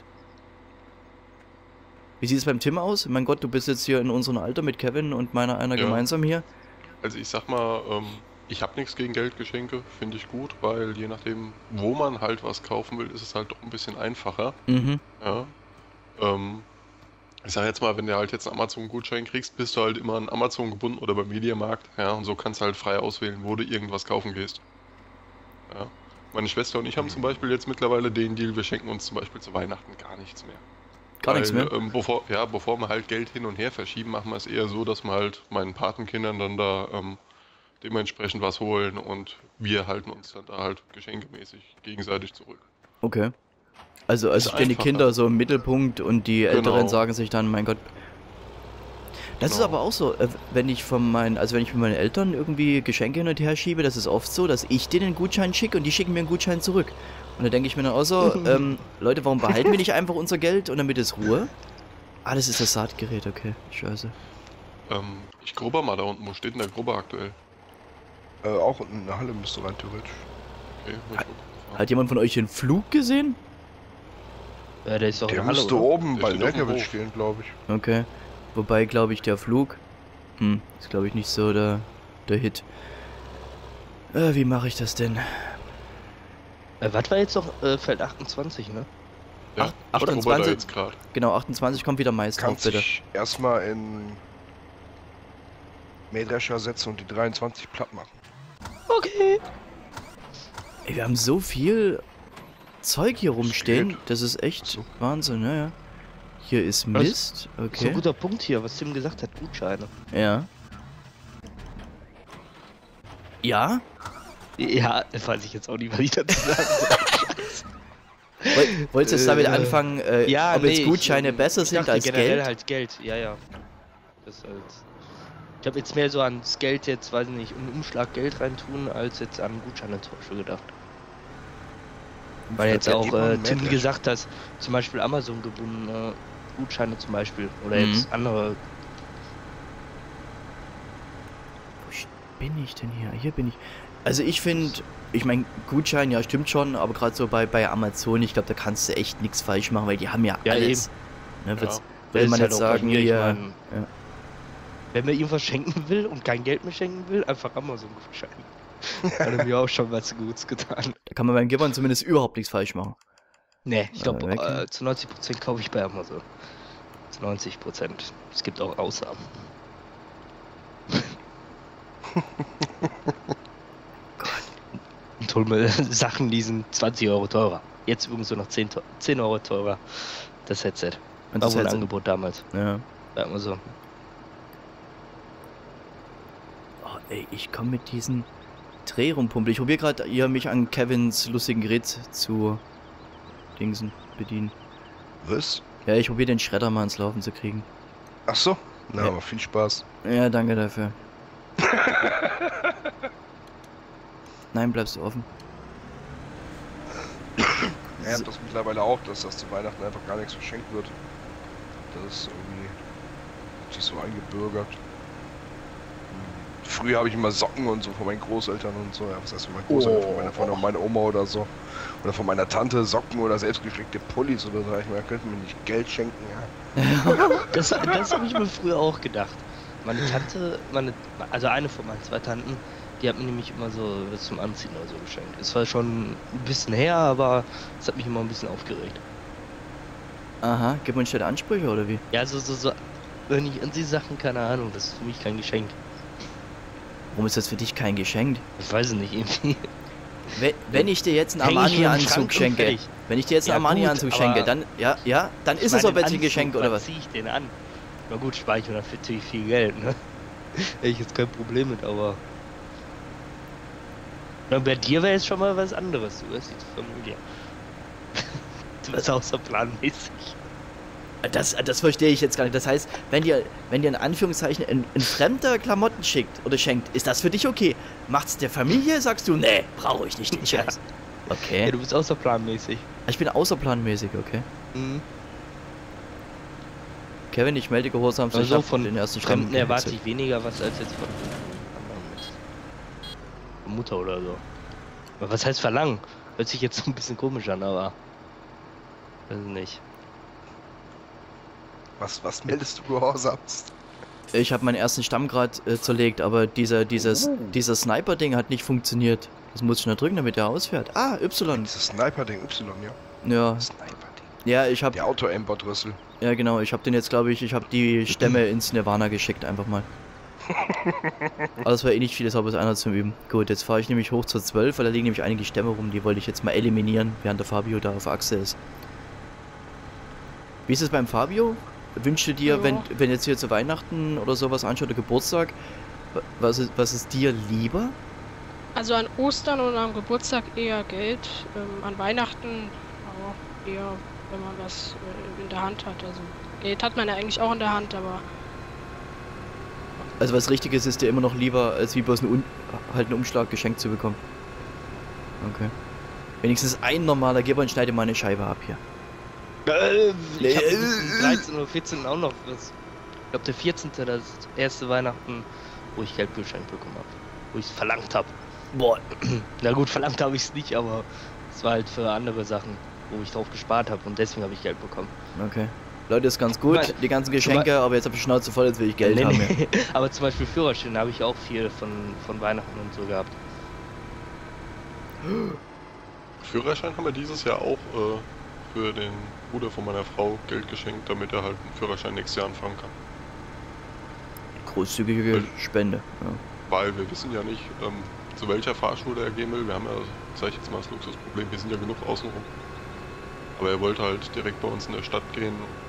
[SPEAKER 1] Wie sieht es beim Tim aus? Mein Gott, du bist jetzt hier in unserem Alter mit Kevin und meiner einer
[SPEAKER 4] Ja.
[SPEAKER 1] gemeinsam hier.
[SPEAKER 4] Also ich sag mal, ähm, ich habe nichts gegen Geldgeschenke, finde ich gut, weil je nachdem, wo man halt was kaufen will, ist es halt doch ein bisschen einfacher.
[SPEAKER 1] Mhm.
[SPEAKER 4] Ja. Ähm, ich sag jetzt mal, wenn du halt jetzt einen Amazon-Gutschein kriegst, bist du halt immer an Amazon gebunden oder beim Mediamarkt. Ja, und so kannst du halt frei auswählen, wo du irgendwas kaufen gehst. Ja. Meine Schwester und ich haben zum Beispiel jetzt mittlerweile den Deal, wir schenken uns zum Beispiel zu Weihnachten gar nichts mehr.
[SPEAKER 1] Gar nichts
[SPEAKER 4] Weil,
[SPEAKER 1] mehr?
[SPEAKER 4] Ähm, bevor, ja, bevor wir halt Geld hin und her verschieben, machen wir es eher so, dass wir halt meinen Patenkindern dann da ähm, dementsprechend was holen und wir halten uns dann da halt geschenkemäßig gegenseitig zurück.
[SPEAKER 1] Okay. Also, also
[SPEAKER 4] Ist
[SPEAKER 1] stehen die
[SPEAKER 4] einfacher.
[SPEAKER 1] Kinder so im Mittelpunkt und die Älteren
[SPEAKER 4] Genau.
[SPEAKER 1] sagen sich dann, mein Gott. Das ist
[SPEAKER 4] Genau.
[SPEAKER 1] aber auch so, äh, wenn ich von meinen, also wenn ich mit meinen Eltern irgendwie Geschenke hin und her schiebe, das ist oft so, dass ich denen einen Gutschein schicke und die schicken mir einen Gutschein zurück. Und da denke ich mir dann auch so, ähm, Leute, warum behalten wir nicht einfach unser Geld und damit ist Ruhe? Ah, das ist das Saatgerät, okay. Scheiße.
[SPEAKER 4] Ähm, ich grubber mal da unten, wo steht denn der Grubber aktuell?
[SPEAKER 3] Äh, auch unten in der Halle müsste rein theoretisch.
[SPEAKER 4] Okay, mal gucken.
[SPEAKER 1] Hat jemand von euch den Flug gesehen?
[SPEAKER 5] Ja, der ist doch in
[SPEAKER 3] Der
[SPEAKER 5] der Halle,
[SPEAKER 3] müsste
[SPEAKER 5] oder?
[SPEAKER 3] oben
[SPEAKER 4] Der
[SPEAKER 3] bei
[SPEAKER 4] steht auf dem
[SPEAKER 3] Nerkewitz
[SPEAKER 4] Hof.
[SPEAKER 3] stehen, glaube ich.
[SPEAKER 1] Okay. Wobei, glaube ich, der Flug, hm, ist glaube ich nicht so der, der Hit. Äh, wie mache ich das denn?
[SPEAKER 5] Äh, was war jetzt noch? Äh, Feld achtundzwanzig, ne?
[SPEAKER 4] Ja,
[SPEAKER 1] Ach,
[SPEAKER 4] ich grubber da
[SPEAKER 1] achtundzwanzig?
[SPEAKER 4] jetzt gerade.
[SPEAKER 1] Genau, achtundzwanzig kommt wieder Mais drauf,
[SPEAKER 3] Kannst
[SPEAKER 1] bitte.
[SPEAKER 3] dich erstmal in Mähdrescher setzen und die dreiundzwanzig platt machen.
[SPEAKER 5] Okay.
[SPEAKER 1] Ey, wir haben so viel Zeug hier rumstehen,
[SPEAKER 3] geht.
[SPEAKER 1] das ist echt
[SPEAKER 3] So.
[SPEAKER 1] Wahnsinn, ja, ja. Hier ist
[SPEAKER 5] Was?
[SPEAKER 1] Mist,
[SPEAKER 5] Das ist ein
[SPEAKER 1] okay.
[SPEAKER 5] guter Punkt hier, was Tim gesagt hat. Gutscheine.
[SPEAKER 1] Ja. Ja?
[SPEAKER 5] Ja, weiß ich jetzt auch nicht, was ich dazu sagen soll.
[SPEAKER 1] Woll- Wolltest du damit
[SPEAKER 5] Äh,
[SPEAKER 1] anfangen, äh,
[SPEAKER 5] Ja,
[SPEAKER 1] ob
[SPEAKER 5] nee,
[SPEAKER 1] jetzt
[SPEAKER 5] ich,
[SPEAKER 1] Gutscheine
[SPEAKER 5] ähm,
[SPEAKER 1] besser
[SPEAKER 5] ich
[SPEAKER 1] sind
[SPEAKER 5] dachte
[SPEAKER 1] als
[SPEAKER 5] generell
[SPEAKER 1] Geld?
[SPEAKER 5] halt Geld, ja, ja. Das ist halt. Ich habe jetzt mehr so ans Geld jetzt, weiß ich nicht, um Umschlag Geld reintun, als jetzt an Gutscheinentäusche gedacht. Weil jetzt
[SPEAKER 3] Ja,
[SPEAKER 5] auch
[SPEAKER 3] gib mal
[SPEAKER 5] äh,
[SPEAKER 3] einen
[SPEAKER 5] Tim
[SPEAKER 3] Mähdrescher.
[SPEAKER 5] gesagt hat, zum Beispiel Amazon gebundene Gutscheine zum Beispiel. Oder
[SPEAKER 1] Mhm.
[SPEAKER 5] jetzt andere.
[SPEAKER 1] Wo st- bin ich denn hier? Hier bin ich. Also ich finde, ich meine, Gutschein, ja stimmt schon, aber gerade so bei, bei Amazon, ich glaube, da kannst du echt nichts falsch machen, weil die haben ja,
[SPEAKER 5] Ja,
[SPEAKER 1] alles. Ne, was,
[SPEAKER 4] Ja.
[SPEAKER 1] will
[SPEAKER 5] ist
[SPEAKER 1] man
[SPEAKER 5] halt
[SPEAKER 1] jetzt
[SPEAKER 5] auch bei
[SPEAKER 1] sagen,
[SPEAKER 5] mir, ich
[SPEAKER 1] hier,
[SPEAKER 5] mein,
[SPEAKER 1] ja.
[SPEAKER 5] Wenn man ihm was schenken will und kein Geld mehr schenken will, einfach Amazon-Gutschein. Hat er mir auch schon was Gutes getan.
[SPEAKER 1] Da kann man beim Gibbon zumindest überhaupt nichts falsch machen.
[SPEAKER 5] Ne, ich glaube,
[SPEAKER 1] Äh, weg.
[SPEAKER 5] äh, zu neunzig Prozent kaufe ich bei Amazon. Zu neunzig Prozent. Es gibt auch Ausnahmen. Und hol mir Sachen, die sind zwanzig Euro teurer. Jetzt übrigens so noch zehn, teu- zehn Euro teurer. Das Headset.
[SPEAKER 1] Und
[SPEAKER 5] War
[SPEAKER 1] das
[SPEAKER 5] wohl ein
[SPEAKER 1] Headset-
[SPEAKER 5] Angebot damals
[SPEAKER 1] Ja.
[SPEAKER 5] bei Amazon.
[SPEAKER 1] Oh, ey, ich komme mit diesen Dreh rumpumpen. Ich probiere gerade hier mich an Kevins lustigen Gerät zu Dingsen bedienen.
[SPEAKER 3] Was?
[SPEAKER 1] Ja, ich probiere den Schredder mal ins Laufen zu kriegen.
[SPEAKER 3] Ach so? Na,
[SPEAKER 1] Ja.
[SPEAKER 3] aber viel Spaß.
[SPEAKER 1] Ja, danke dafür. Nein, bleibst du offen.
[SPEAKER 3] Er hat das mittlerweile auch, dass das zu Weihnachten einfach gar nichts verschenkt wird. Das ist irgendwie hat sich so eingebürgert. Hm. Früher habe ich immer Socken und so von meinen Großeltern und so. Ja, was heißt von meinen Großeltern? Von meiner, von meiner Oma oder so. Oder von meiner Tante Socken oder selbstgestrickte Pullis oder so. Ich meine, könnten mir nicht Geld schenken. Ja.
[SPEAKER 5] Das, das habe ich mir früher auch gedacht. Meine Tante, meine, also eine von meinen zwei Tanten, die hat mir nämlich immer so was zum Anziehen oder so geschenkt. Es war schon ein bisschen her, aber es hat mich immer ein bisschen aufgeregt.
[SPEAKER 1] Aha, gibt man stellt Ansprüche oder wie?
[SPEAKER 5] Ja, so, so, so, wenn ich an die Sachen, keine Ahnung, das ist für mich kein Geschenk.
[SPEAKER 1] Warum ist das für dich kein Geschenk?
[SPEAKER 5] Ich weiß es nicht, irgendwie.
[SPEAKER 1] Wenn, wenn ich dir jetzt einen
[SPEAKER 5] Häng ich mir im Schrank
[SPEAKER 1] Armani-Anzug
[SPEAKER 5] und
[SPEAKER 1] schenke,
[SPEAKER 5] fertig.
[SPEAKER 1] wenn ich dir jetzt einen
[SPEAKER 5] Ja,
[SPEAKER 1] Armani-Anzug
[SPEAKER 5] gut,
[SPEAKER 1] schenke,
[SPEAKER 5] aber-
[SPEAKER 1] dann, ja, ja, dann ist
[SPEAKER 5] Ich
[SPEAKER 1] es
[SPEAKER 5] meine,
[SPEAKER 1] auch plötzlich ein
[SPEAKER 5] Anzug,
[SPEAKER 1] Geschenk, oder
[SPEAKER 5] wann
[SPEAKER 1] was?
[SPEAKER 5] Zieh ich den an? Na gut, spare ich mir natürlich viel Geld, ne? Hätte ich jetzt kein Problem mit, aber. Na, bei dir wäre jetzt schon mal was anderes. Du hast die Familie. Du bist außerplanmäßig.
[SPEAKER 1] Das, das verstehe ich jetzt gar nicht. Das heißt, wenn dir, wenn dir in Anführungszeichen ein, ein Fremder Klamotten schickt oder schenkt, ist das für dich okay? Macht's der Familie, sagst du, nee, brauche ich nicht den
[SPEAKER 5] Ja.
[SPEAKER 1] Scheiß.
[SPEAKER 5] Ja,
[SPEAKER 1] Okay.
[SPEAKER 5] du bist außerplanmäßig.
[SPEAKER 1] Ich bin außerplanmäßig, okay.
[SPEAKER 5] Mhm.
[SPEAKER 1] Kevin, ich melde Gehorsam,
[SPEAKER 5] Also
[SPEAKER 1] ich hab
[SPEAKER 5] von
[SPEAKER 1] den ersten
[SPEAKER 5] Fremden
[SPEAKER 1] Stamm
[SPEAKER 5] erwarte
[SPEAKER 1] gewechselt.
[SPEAKER 5] ich weniger was als jetzt von Mutter oder so. Aber was heißt verlangen? Hört sich jetzt so ein bisschen komisch an, aber... Weiß nicht.
[SPEAKER 3] Was, was meldest du gehorsamst?
[SPEAKER 1] Ich habe meinen ersten Stammgrad äh, zerlegt, aber dieser, dieses,
[SPEAKER 3] Oh.
[SPEAKER 1] dieser Sniper-Ding hat nicht funktioniert. Das muss ich nur drücken, damit der ausfährt. Ah, Y.
[SPEAKER 3] Dieses Sniper-Ding Y, ja.
[SPEAKER 1] Ja,
[SPEAKER 3] Sniper-Ding.
[SPEAKER 1] ja, ich habe,
[SPEAKER 3] Der Auto-Aimbot-Rüssel.
[SPEAKER 1] ja genau, ich habe den jetzt, glaube ich, ich habe die Stämme ins Nirvana geschickt, einfach mal. Aber das war eh nicht viel, das war bloß einer zum Üben. Gut, jetzt fahre ich nämlich hoch zur zwölf, weil da liegen nämlich einige Stämme rum, die wollte ich jetzt mal eliminieren, während der Fabio da auf Achse ist. Wie ist es beim Fabio? Wünschst du dir,
[SPEAKER 2] Ja.
[SPEAKER 1] wenn, wenn jetzt hier zu Weihnachten oder sowas anschaut, der Geburtstag, wa- was ist, was ist dir lieber?
[SPEAKER 2] Also an Ostern und am Geburtstag eher Geld. Ähm, an Weihnachten ja, eher, wenn man was äh, in der Hand hat. Also Geld hat man ja eigentlich auch in der Hand, aber
[SPEAKER 1] Also was Richtiges ist dir immer noch lieber, als wie bloß einen, Un halt einen Umschlag geschenkt zu bekommen. Okay. Wenigstens ein normaler, gib und schneide mal eine Scheibe ab hier.
[SPEAKER 5] Äh, ich hab
[SPEAKER 1] Äh,
[SPEAKER 5] am dreizehnten oder vierzehnten auch noch was. Ich glaube der vierzehnte das erste Weihnachten, wo ich Geld geschenkt bekommen habe. Wo ich es verlangt habe.
[SPEAKER 1] Boah.
[SPEAKER 5] Na gut, verlangt habe ich es nicht, aber es war halt für andere Sachen, wo ich drauf gespart habe und deswegen habe ich Geld bekommen.
[SPEAKER 1] Okay. Leute, ist ganz gut,
[SPEAKER 5] Nein.
[SPEAKER 1] die ganzen Geschenke, aber jetzt hab ich Schnauze voll, jetzt will ich Geld
[SPEAKER 5] Nee,
[SPEAKER 1] haben.
[SPEAKER 5] nee. Aber zum Beispiel Führerschein habe ich auch viel von, von Weihnachten und so gehabt.
[SPEAKER 4] Führerschein haben wir dieses Jahr auch äh, für den Bruder von meiner Frau Geld geschenkt, damit er halt einen Führerschein nächstes Jahr anfangen kann.
[SPEAKER 1] Großzügige Spende. Ja.
[SPEAKER 4] Weil wir wissen ja nicht, ähm, zu welcher Fahrschule er gehen will. Wir haben ja, sag ich jetzt mal, das Luxusproblem, wir sind ja genug außenrum. Aber er wollte halt direkt bei uns in der Stadt gehen.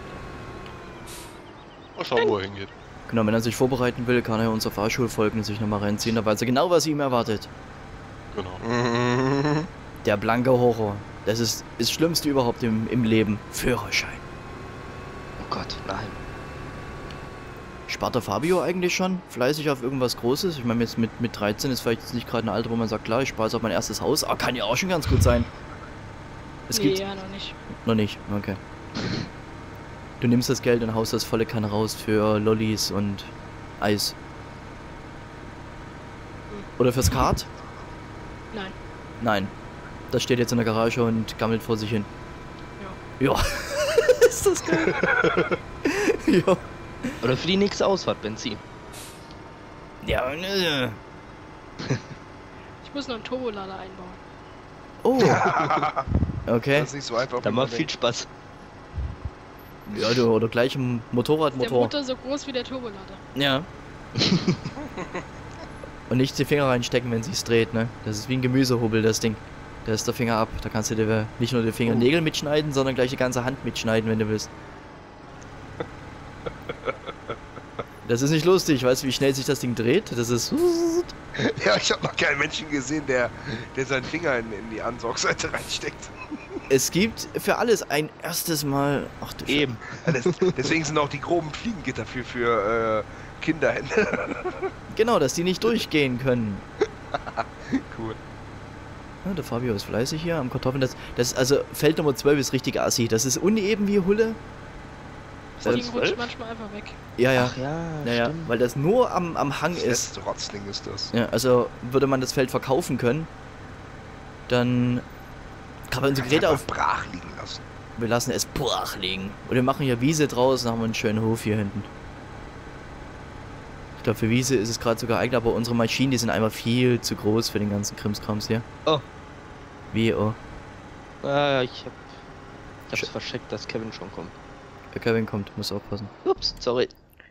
[SPEAKER 4] Mal schauen, wo er hingeht.
[SPEAKER 1] Genau, wenn er sich vorbereiten will, kann er unserer Fahrschulfolgen sich nochmal reinziehen, da weiß er genau, was ihm erwartet.
[SPEAKER 4] Genau.
[SPEAKER 3] Mhm.
[SPEAKER 1] Der blanke Horror. Das ist das Schlimmste überhaupt im, im Leben. Führerschein.
[SPEAKER 5] Oh Gott, nein.
[SPEAKER 1] Spart der Fabio eigentlich schon fleißig auf irgendwas Großes? Ich meine, jetzt mit, mit dreizehn ist vielleicht jetzt nicht gerade ein Alter, wo man sagt, klar, ich spare jetzt auf mein erstes Haus. Aber kann ja auch schon ganz gut sein. Es
[SPEAKER 2] nee,
[SPEAKER 1] gibt
[SPEAKER 2] ja noch nicht.
[SPEAKER 1] noch nicht, okay. Du nimmst das Geld und haust das volle Kanne raus für Lollis und Eis. Oder fürs Kart?
[SPEAKER 2] Nein.
[SPEAKER 1] Nein. Das steht jetzt in der Garage und gammelt vor sich hin. Ja. Ja. Ist das geil? Ja.
[SPEAKER 5] Oder für die nächste Ausfahrt Benzin.
[SPEAKER 1] Ja, ne.
[SPEAKER 2] Ich muss noch einen Turbolader einbauen.
[SPEAKER 1] Oh. Okay.
[SPEAKER 3] Das ist nicht so einfach.
[SPEAKER 5] Dann
[SPEAKER 3] wie man
[SPEAKER 5] macht viel
[SPEAKER 3] denkt.
[SPEAKER 5] Spaß.
[SPEAKER 1] Ja, du, oder gleich ein
[SPEAKER 2] Ist der
[SPEAKER 1] Motorradmotor.
[SPEAKER 2] Motor so groß wie der Turbolader?
[SPEAKER 1] Ja. Und nicht die Finger reinstecken, wenn sich's dreht, ne? Das ist wie ein Gemüsehobel, das Ding. Da ist der Finger ab. Da kannst du dir nicht nur die Fingernägel mitschneiden, sondern gleich die ganze Hand mitschneiden, wenn du willst. Das ist nicht lustig, weißt du, wie schnell sich das Ding dreht? Das ist...
[SPEAKER 3] Ja, ich habe noch keinen Menschen gesehen, der, der seinen Finger in, in die Ansaugseite reinsteckt.
[SPEAKER 1] Es gibt für alles ein erstes Mal... Ach du Scheiße.
[SPEAKER 5] Eben.
[SPEAKER 3] Ja, das, deswegen sind auch die groben Fliegengitter für, für äh, Kinderhände.
[SPEAKER 1] Genau, dass die nicht durchgehen können.
[SPEAKER 3] Cool.
[SPEAKER 1] Ja, der Fabio ist fleißig hier am Kartoffeln. Das, das ist also Feld Nummer zwölf ist richtig assi. Das ist uneben wie Hulle.
[SPEAKER 2] Das Ding
[SPEAKER 5] zwölf?
[SPEAKER 2] rutscht manchmal einfach weg.
[SPEAKER 1] Ja, ja.
[SPEAKER 5] Ach ja,
[SPEAKER 1] Naja,
[SPEAKER 5] stimmt.
[SPEAKER 1] weil das nur am, am Hang
[SPEAKER 3] Das
[SPEAKER 1] ist.
[SPEAKER 3] letzte Rotzling ist das.
[SPEAKER 1] Ja, also würde man das Feld verkaufen können, dann kann man unsere Geräte
[SPEAKER 3] Einfach
[SPEAKER 1] auf...
[SPEAKER 3] brach liegen lassen.
[SPEAKER 1] Wir lassen es brach liegen. Und wir machen hier Wiese draus und haben einen schönen Hof hier hinten. Ich glaube, für Wiese ist es gerade sogar geeignet, aber unsere Maschinen, die sind einfach viel zu groß für den ganzen Krimskrams hier.
[SPEAKER 5] Oh.
[SPEAKER 1] Wie, oh.
[SPEAKER 5] Ah, ich hab, ich hab's
[SPEAKER 1] Sch-
[SPEAKER 5] verscheckt, dass Kevin schon kommt.
[SPEAKER 1] Der Kevin kommt, muss aufpassen.
[SPEAKER 5] Ups, sorry.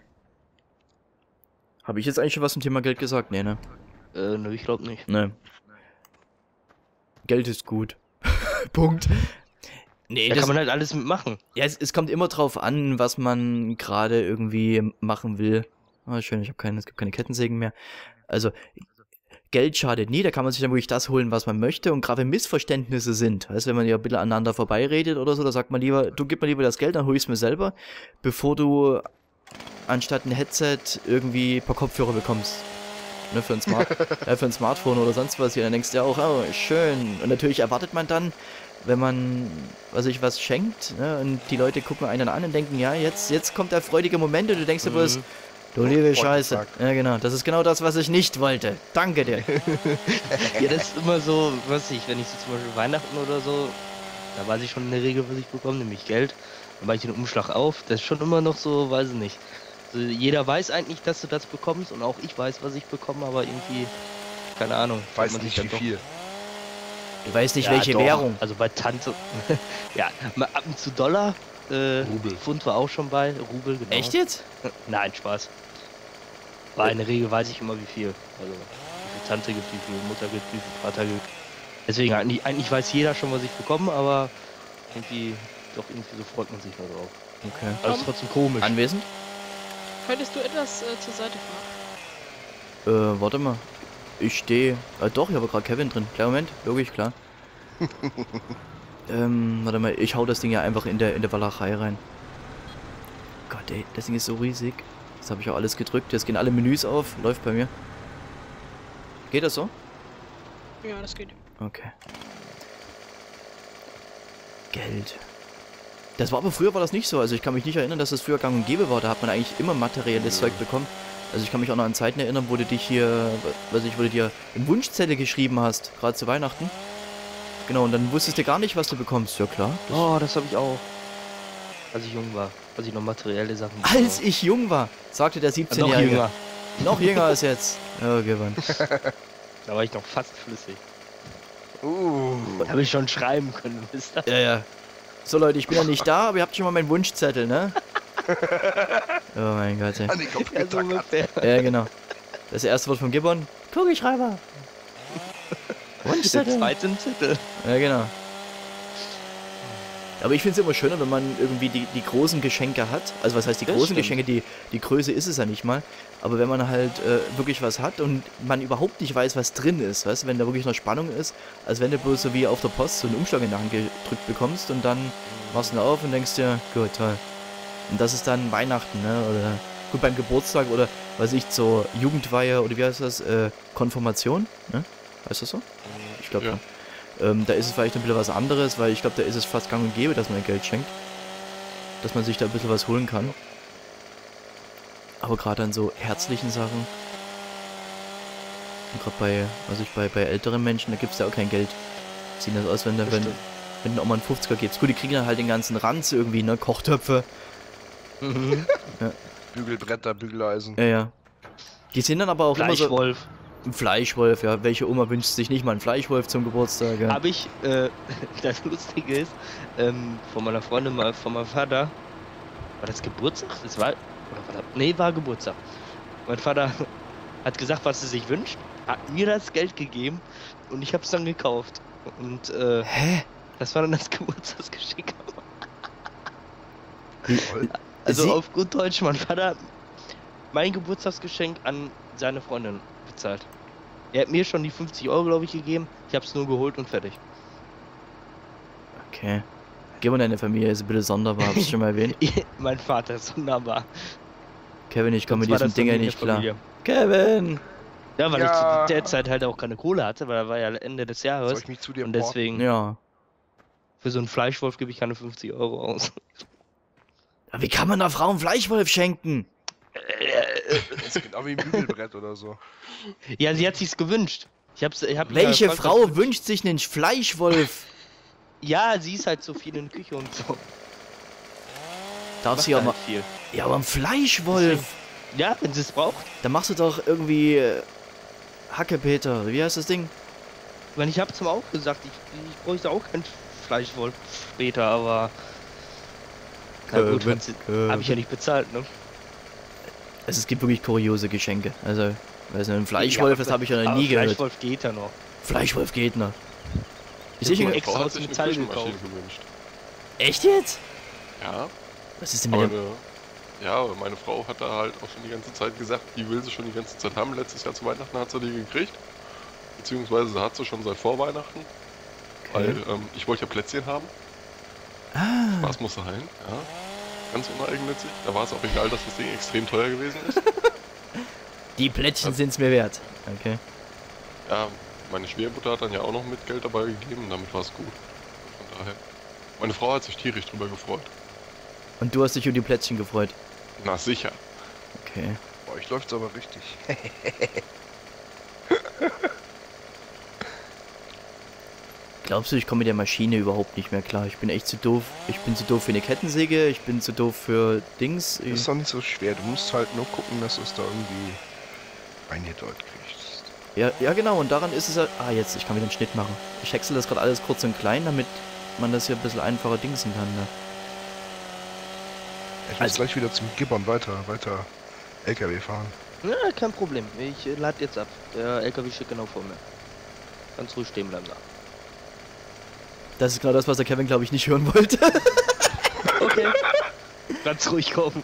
[SPEAKER 1] Habe ich jetzt eigentlich schon was zum Thema Geld gesagt? Nee, ne?
[SPEAKER 5] Äh, nö, ich glaub nicht.
[SPEAKER 1] Ne. Geld ist gut. Punkt. Nee,
[SPEAKER 5] Da
[SPEAKER 1] das,
[SPEAKER 5] kann man halt alles mitmachen.
[SPEAKER 1] ja, es, es kommt immer drauf an, was man gerade irgendwie machen will. Ah, schön, ich habe keine, es gibt keine Kettensägen mehr. Also, Geld schadet nie, da kann man sich dann wirklich das holen, was man möchte. Und gerade wenn Missverständnisse sind, weißt du, wenn man ja ein bisschen aneinander vorbeiredet oder so, da sagt man lieber, du gib mir lieber das Geld, dann hol ich's mir selber, bevor du anstatt ein Headset irgendwie ein paar Kopfhörer bekommst. Ne, für ein, Smart ja, für ein Smartphone oder sonst was hier, dann denkst du ja auch, oh, schön. Und natürlich erwartet man dann, wenn man, was ich was schenkt, ne, und die Leute gucken einen dann an und denken, ja, jetzt, jetzt kommt der freudige Moment und du denkst dir bloß,
[SPEAKER 5] Mhm.
[SPEAKER 1] Du liebe
[SPEAKER 3] What the
[SPEAKER 1] Scheiße.
[SPEAKER 3] fuck?
[SPEAKER 1] Ja, genau. Das ist genau das, was ich nicht wollte. Danke dir.
[SPEAKER 5] Ja, das ist immer so, was ich, wenn ich so zum Beispiel Weihnachten oder so, da weiß ich schon in der Regel, was ich bekomme, nämlich Geld. Dann mache ich den Umschlag auf. Das ist schon immer noch so, weiß ich nicht. Also jeder weiß eigentlich, dass du das bekommst und auch ich weiß, was ich bekomme, aber irgendwie, keine Ahnung.
[SPEAKER 3] Weiß
[SPEAKER 5] man
[SPEAKER 3] nicht
[SPEAKER 5] sich
[SPEAKER 3] wie
[SPEAKER 5] dann doch-
[SPEAKER 3] viel.
[SPEAKER 1] Du weißt nicht,
[SPEAKER 5] Ja,
[SPEAKER 1] welche
[SPEAKER 5] doch.
[SPEAKER 1] Währung.
[SPEAKER 5] Also bei Tante, ja, mal ab und zu Dollar. Äh,
[SPEAKER 4] Rubel.
[SPEAKER 5] Pfund war auch schon bei, Rubel, genau.
[SPEAKER 1] Echt jetzt?
[SPEAKER 5] Nein, Spaß. Weil in der Regel weiß ich immer wie viel. Also wie viel Tante gibt, wie viel Mutter gibt, wie viel Vater gibt. Deswegen eigentlich, eigentlich weiß jeder schon, was ich bekomme, aber irgendwie doch irgendwie so freut man sich mal drauf.
[SPEAKER 1] Okay.
[SPEAKER 5] Also ist trotzdem komisch.
[SPEAKER 1] Anwesend?
[SPEAKER 2] Könntest du etwas äh, zur Seite fahren?
[SPEAKER 1] Äh, warte mal. Ich stehe. Äh, doch, ich habe gerade Kevin drin. Klar, Moment. Logisch, klar. ähm, warte mal. Ich hau das Ding ja einfach in der, in der Walachei rein. Gott, ey. Das Ding ist so riesig. Das habe ich auch alles gedrückt. Jetzt gehen alle Menüs auf. Läuft bei mir. Geht das so?
[SPEAKER 2] Ja, das geht.
[SPEAKER 1] Okay. Geld. Das war aber früher war das nicht so. Also ich kann mich nicht erinnern, dass das früher gang und gäbe war. Da hat man eigentlich immer materielles Zeug bekommen. Also ich kann mich auch noch an Zeiten erinnern, wo du dich hier, weiß ich, wo du dir einen Wunschzettel geschrieben hast, gerade zu Weihnachten. Genau, und dann wusstest du gar nicht, was du bekommst. Ja klar. Das
[SPEAKER 5] Oh, das habe ich auch. Als ich jung war. Als ich noch materielle Sachen
[SPEAKER 1] Als ich jung war, sagte der
[SPEAKER 5] noch
[SPEAKER 1] siebzehnjährige.
[SPEAKER 5] jünger.
[SPEAKER 1] Noch jünger als jetzt. Ja, gewonnen.
[SPEAKER 5] Da war ich noch fast flüssig.
[SPEAKER 3] Uh.
[SPEAKER 5] Da habe ich schon schreiben können, wisst ihr?
[SPEAKER 1] Ja, ja. So Leute, ich bin ja nicht da, aber ihr habt schon mal meinen Wunschzettel, ne? Oh mein Gott, ey.
[SPEAKER 3] An den Kopf
[SPEAKER 5] Ja, so
[SPEAKER 3] getackert.
[SPEAKER 5] ungefähr.
[SPEAKER 1] Ja, genau. Das erste Wort von Gibbon. Kugelschreiber.
[SPEAKER 5] Der
[SPEAKER 1] Wunschzettel.
[SPEAKER 5] zweite ein Zettel.
[SPEAKER 1] Ja, genau. Aber ich finde es immer schöner, wenn man irgendwie die, die großen Geschenke hat. Also was heißt die
[SPEAKER 5] Das
[SPEAKER 1] großen
[SPEAKER 5] stimmt.
[SPEAKER 1] Geschenke? Die, die Größe ist es ja nicht mal. Aber wenn man halt äh, wirklich was hat und man überhaupt nicht weiß, was drin ist, weißt du, wenn da wirklich noch Spannung ist, als wenn du bloß so wie auf der Post so einen Umschlag in die Hand gedrückt bekommst und dann machst du ihn auf und denkst dir, gut, toll. Und das ist dann Weihnachten, ne? Oder gut beim Geburtstag oder was ich zur Jugendweihe oder wie heißt das? Äh, Konfirmation, ne? Heißt das so? Ich glaube
[SPEAKER 4] Ja.
[SPEAKER 1] ja. Ähm, da ist es vielleicht ein bisschen was anderes, weil ich glaube, da ist es fast gang und gäbe, dass man Geld schenkt. Dass man sich da ein bisschen was holen kann. Aber gerade an so herzlichen Sachen. Und gerade bei, also ich bei, bei älteren Menschen, da gibt es ja auch kein Geld. Ziehen das aus, wenn, da, wenn,
[SPEAKER 5] stimmt.
[SPEAKER 1] wenn du auch mal einen fünfziger gibst. Gut, die kriegen dann halt den ganzen Ranz irgendwie, ne? Kochtöpfe.
[SPEAKER 5] Mhm.
[SPEAKER 3] Bügelbretter, Bügeleisen.
[SPEAKER 1] Ja, ja. Die sind dann aber auch immer so...
[SPEAKER 5] Fleischwolf.
[SPEAKER 1] Ein Fleischwolf, ja. Welche Oma wünscht sich nicht mal einen Fleischwolf zum Geburtstag? Ja.
[SPEAKER 5] Habe ich, äh, das Lustige ist, ähm, von meiner Freundin, mal von meinem Vater, war das Geburtstag? Das war, oder war das, nee, war Geburtstag. Mein Vater hat gesagt, was er sich wünscht, hat mir das Geld gegeben und ich habe es dann gekauft. Und, äh,
[SPEAKER 1] Hä?
[SPEAKER 5] das war dann das Geburtstagsgeschenk.
[SPEAKER 3] Toll.
[SPEAKER 5] Also
[SPEAKER 1] Sie-
[SPEAKER 5] auf gut Deutsch, mein Vater hat mein Geburtstagsgeschenk an seine Freundin bezahlt. Er hat mir schon die fünfzig Euro, glaube ich, gegeben. Ich habe es nur geholt und fertig.
[SPEAKER 1] Okay. Geh mal deine Familie, ist ein bisschen sonderbar, hab's schon mal erwähnt.
[SPEAKER 5] Mein Vater ist wunderbar.
[SPEAKER 1] Kevin, ich komme mit
[SPEAKER 5] Sonst war
[SPEAKER 1] diesem
[SPEAKER 5] das
[SPEAKER 1] Ding
[SPEAKER 5] dann
[SPEAKER 1] nicht
[SPEAKER 5] in der
[SPEAKER 1] klar.
[SPEAKER 5] Familie.
[SPEAKER 1] Kevin!
[SPEAKER 5] Ja, weil
[SPEAKER 3] Ja.
[SPEAKER 5] ich zu der Zeit halt auch keine Kohle hatte, weil da war ja Ende des
[SPEAKER 3] Soll
[SPEAKER 5] Jahres.
[SPEAKER 3] ich mich zu dir
[SPEAKER 5] Und
[SPEAKER 3] porten?
[SPEAKER 5] deswegen,
[SPEAKER 1] Ja.
[SPEAKER 5] für so einen Fleischwolf gebe ich keine fünfzig Euro aus.
[SPEAKER 1] Aber wie kann man einer Frau einen Fleischwolf schenken?
[SPEAKER 3] Das ist genau wie ein Bügelbrett oder so.
[SPEAKER 5] Ja, sie hat sich's gewünscht. Ich hab's, ich hab
[SPEAKER 1] Welche
[SPEAKER 5] ja
[SPEAKER 1] Frau
[SPEAKER 5] Freundschaft-
[SPEAKER 1] wünscht sich einen Fleischwolf?
[SPEAKER 5] Ja, sie ist halt so viel in der Küche und so.
[SPEAKER 1] Darf
[SPEAKER 5] Macht
[SPEAKER 1] sie auch
[SPEAKER 5] halt
[SPEAKER 1] mal.
[SPEAKER 5] viel.
[SPEAKER 1] Ja, aber ein Fleischwolf.
[SPEAKER 5] Ja, wenn sie es braucht.
[SPEAKER 1] Da machst du doch irgendwie. Äh, Hackepeter. Wie heißt das Ding?
[SPEAKER 5] Ich meine, ich hab's ihm auch gesagt, ich, ich bräuchte auch keinen Fleischwolf später, aber. Na gut,
[SPEAKER 1] Kevin,
[SPEAKER 5] hat sie-
[SPEAKER 1] Kevin.
[SPEAKER 5] hab ich ja nicht bezahlt, ne?
[SPEAKER 1] Also es gibt wirklich kuriose Geschenke. Also, weiß nicht, ein Fleischwolf, das habe ich ja noch
[SPEAKER 5] aber
[SPEAKER 1] nie gehört.
[SPEAKER 5] Fleischwolf geht ja noch.
[SPEAKER 1] Fleischwolf geht noch. Ist
[SPEAKER 5] Ja,
[SPEAKER 1] sicher.
[SPEAKER 5] guck mal,
[SPEAKER 4] Meine Frau
[SPEAKER 5] extra
[SPEAKER 4] hat
[SPEAKER 5] aus
[SPEAKER 4] sich eine
[SPEAKER 5] Metall
[SPEAKER 4] Küchenmaschine
[SPEAKER 5] gekauft.
[SPEAKER 4] gewünscht.
[SPEAKER 1] Echt jetzt?
[SPEAKER 4] Ja,
[SPEAKER 1] Was ist denn mit
[SPEAKER 4] aber
[SPEAKER 1] dem.
[SPEAKER 4] eine, ja, aber meine Frau hat da halt auch schon die ganze Zeit gesagt, die will sie schon die ganze Zeit haben. Letztes Jahr zu Weihnachten hat sie die gekriegt. Beziehungsweise sie hat sie schon seit vor Weihnachten. Weil ähm, ich wollte ja Plätzchen haben.
[SPEAKER 1] Ah,
[SPEAKER 4] Spaß muss sein, ja. Ganz uneigennützig. Da war es auch egal, dass das Ding extrem teuer gewesen ist.
[SPEAKER 1] die Plättchen sind's mir wert. Okay.
[SPEAKER 4] Ja, meine Schwiegermutter hat dann ja auch noch mit Geld dabei gegeben und damit war es gut. Von daher. Meine Frau hat sich tierisch drüber gefreut.
[SPEAKER 1] Und du hast dich um die Plätzchen gefreut.
[SPEAKER 4] Na sicher.
[SPEAKER 1] Okay.
[SPEAKER 3] Boah, euch läuft's aber richtig.
[SPEAKER 1] Glaubst du, ich komme mit der Maschine überhaupt nicht mehr klar? Ich bin echt zu doof. Ich bin zu doof für eine Kettensäge, ich bin zu doof für Dings.
[SPEAKER 3] Das ist doch nicht so schwer. Du musst halt nur gucken, dass du es da irgendwie eingedeutet kriegst.
[SPEAKER 1] Ja, ja genau, und daran ist es ja... Ah, jetzt, ich kann wieder einen Schnitt machen. Ich häcksel das gerade alles kurz und klein, damit man das hier ein bisschen einfacher dingsen kann, ne?
[SPEAKER 3] Ich muss
[SPEAKER 1] Also-
[SPEAKER 3] gleich wieder zum Gibbon weiter, weiter L K W fahren.
[SPEAKER 5] Ja, kein Problem. Ich äh, lade jetzt ab. Der L K W steht genau vor mir. Ganz ruhig stehen bleiben da.
[SPEAKER 1] Das ist genau das, was der Kevin, glaube ich, nicht hören wollte.
[SPEAKER 5] Okay. Ganz ruhig kommen.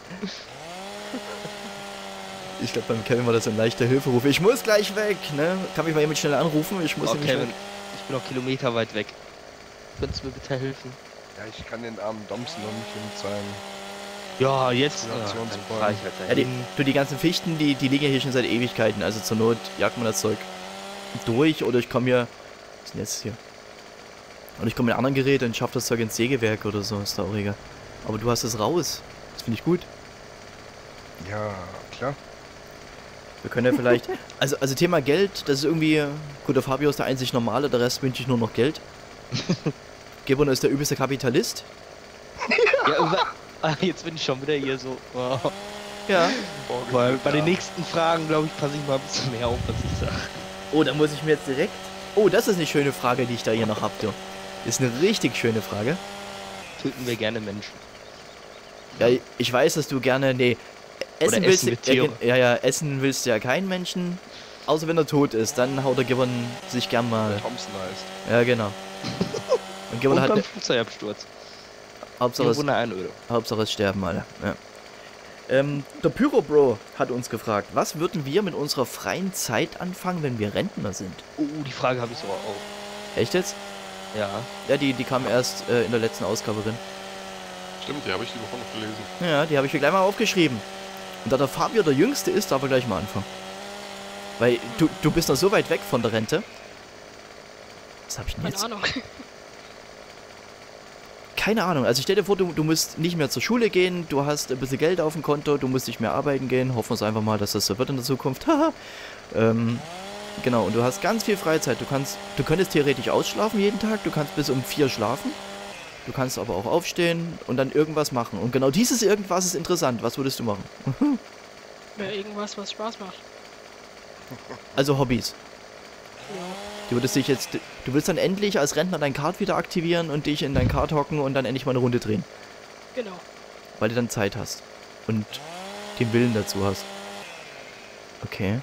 [SPEAKER 1] Ich glaube, beim Kevin war das ein leichter Hilferuf. Ich muss gleich weg, ne? Kann mich mal jemand schnell anrufen? Ich muss
[SPEAKER 5] Oh,
[SPEAKER 1] nämlich
[SPEAKER 5] Kevin,
[SPEAKER 1] weg.
[SPEAKER 5] ich bin noch Kilometer weit weg. Könntest du mir bitte helfen?
[SPEAKER 3] Ja, ich kann den armen Domsen noch nicht mit seinem...
[SPEAKER 5] Ja, jetzt.
[SPEAKER 3] Ja,
[SPEAKER 5] Ja,
[SPEAKER 3] zu uns
[SPEAKER 5] dann
[SPEAKER 3] wollen.
[SPEAKER 5] fahr ich halt
[SPEAKER 1] Ja, die,
[SPEAKER 5] dahin.
[SPEAKER 1] du, die ganzen Fichten, die, die liegen ja hier schon seit Ewigkeiten. Also zur Not jagt man das Zeug durch oder ich komme hier... Was ist denn jetzt hier? Oder ich komme mit einem anderen Gerät und schaffe das Zeug ins Sägewerk oder so. Ist da auch egal. Aber du hast es raus. Das finde ich gut.
[SPEAKER 3] Ja, klar.
[SPEAKER 1] Wir können ja vielleicht... Also, also Thema Geld, das ist irgendwie... Gut, der Fabio ist der einzig Normale, der Rest wünsche ich nur noch Geld. Gibbon ist der übelste Kapitalist.
[SPEAKER 5] Ja, aber, ah, jetzt bin ich schon wieder hier so. Oh.
[SPEAKER 1] Ja.
[SPEAKER 5] Weil bei den nächsten Fragen, glaube ich, passe ich mal ein bisschen mehr auf, was ich sage.
[SPEAKER 1] Oh, da muss ich mir jetzt direkt... Oh, das ist eine schöne Frage, die ich da hier noch hab, du. Ist eine richtig schöne Frage.
[SPEAKER 5] Töten wir gerne Menschen.
[SPEAKER 1] Ja, ich weiß, dass du gerne... Nee, essen
[SPEAKER 5] Oder
[SPEAKER 1] willst
[SPEAKER 5] essen mit
[SPEAKER 1] ja,
[SPEAKER 5] Tiere.
[SPEAKER 1] ja, ja, essen willst du ja keinen Menschen. Außer wenn er tot ist, dann haut der Gibbon sich gern mal...
[SPEAKER 3] Thompson heißt.
[SPEAKER 1] Ja, genau. Und Gibbon
[SPEAKER 5] Und
[SPEAKER 1] hat...
[SPEAKER 5] beim Flugzeugabsturz.
[SPEAKER 1] Hauptsache es,
[SPEAKER 5] Ohne Einöde.
[SPEAKER 1] Hauptsache es sterben alle. Ja. Ähm, der Pyro Bro hat uns gefragt, was würden wir mit unserer freien Zeit anfangen, wenn wir Rentner sind?
[SPEAKER 5] Oh, die Frage habe ich sogar auch.
[SPEAKER 1] Echt jetzt?
[SPEAKER 5] Ja.
[SPEAKER 1] Ja, die, die kam erst äh, in der letzten Ausgabe drin.
[SPEAKER 4] Stimmt, die habe ich die Woche noch gelesen.
[SPEAKER 1] Ja, die habe ich mir gleich mal aufgeschrieben. Und da der Fabio der Jüngste ist, darf er gleich mal anfangen. Weil du, du bist noch so weit weg von der Rente. Was habe ich denn
[SPEAKER 2] Keine
[SPEAKER 1] jetzt?
[SPEAKER 2] Ahnung.
[SPEAKER 1] Keine Ahnung. Also stell dir vor, du, du musst nicht mehr zur Schule gehen, du hast ein bisschen Geld auf dem Konto, du musst nicht mehr arbeiten gehen. Hoffen wir es einfach mal, dass das so wird in der Zukunft. Haha. ähm, genau, und du hast ganz viel Freizeit. Du kannst, du könntest theoretisch ausschlafen jeden Tag, du kannst bis um vier schlafen. Du kannst aber auch aufstehen und dann irgendwas machen. Und genau dieses irgendwas ist interessant. Was würdest du machen?
[SPEAKER 2] Ja, irgendwas, was Spaß macht.
[SPEAKER 1] Also Hobbys.
[SPEAKER 2] Ja.
[SPEAKER 1] Du würdest dich jetzt, du willst dann endlich als Rentner dein Kart wieder aktivieren und dich in dein Kart hocken und dann endlich mal eine Runde drehen.
[SPEAKER 2] Genau.
[SPEAKER 1] Weil du dann Zeit hast. Und den Willen dazu hast. Okay.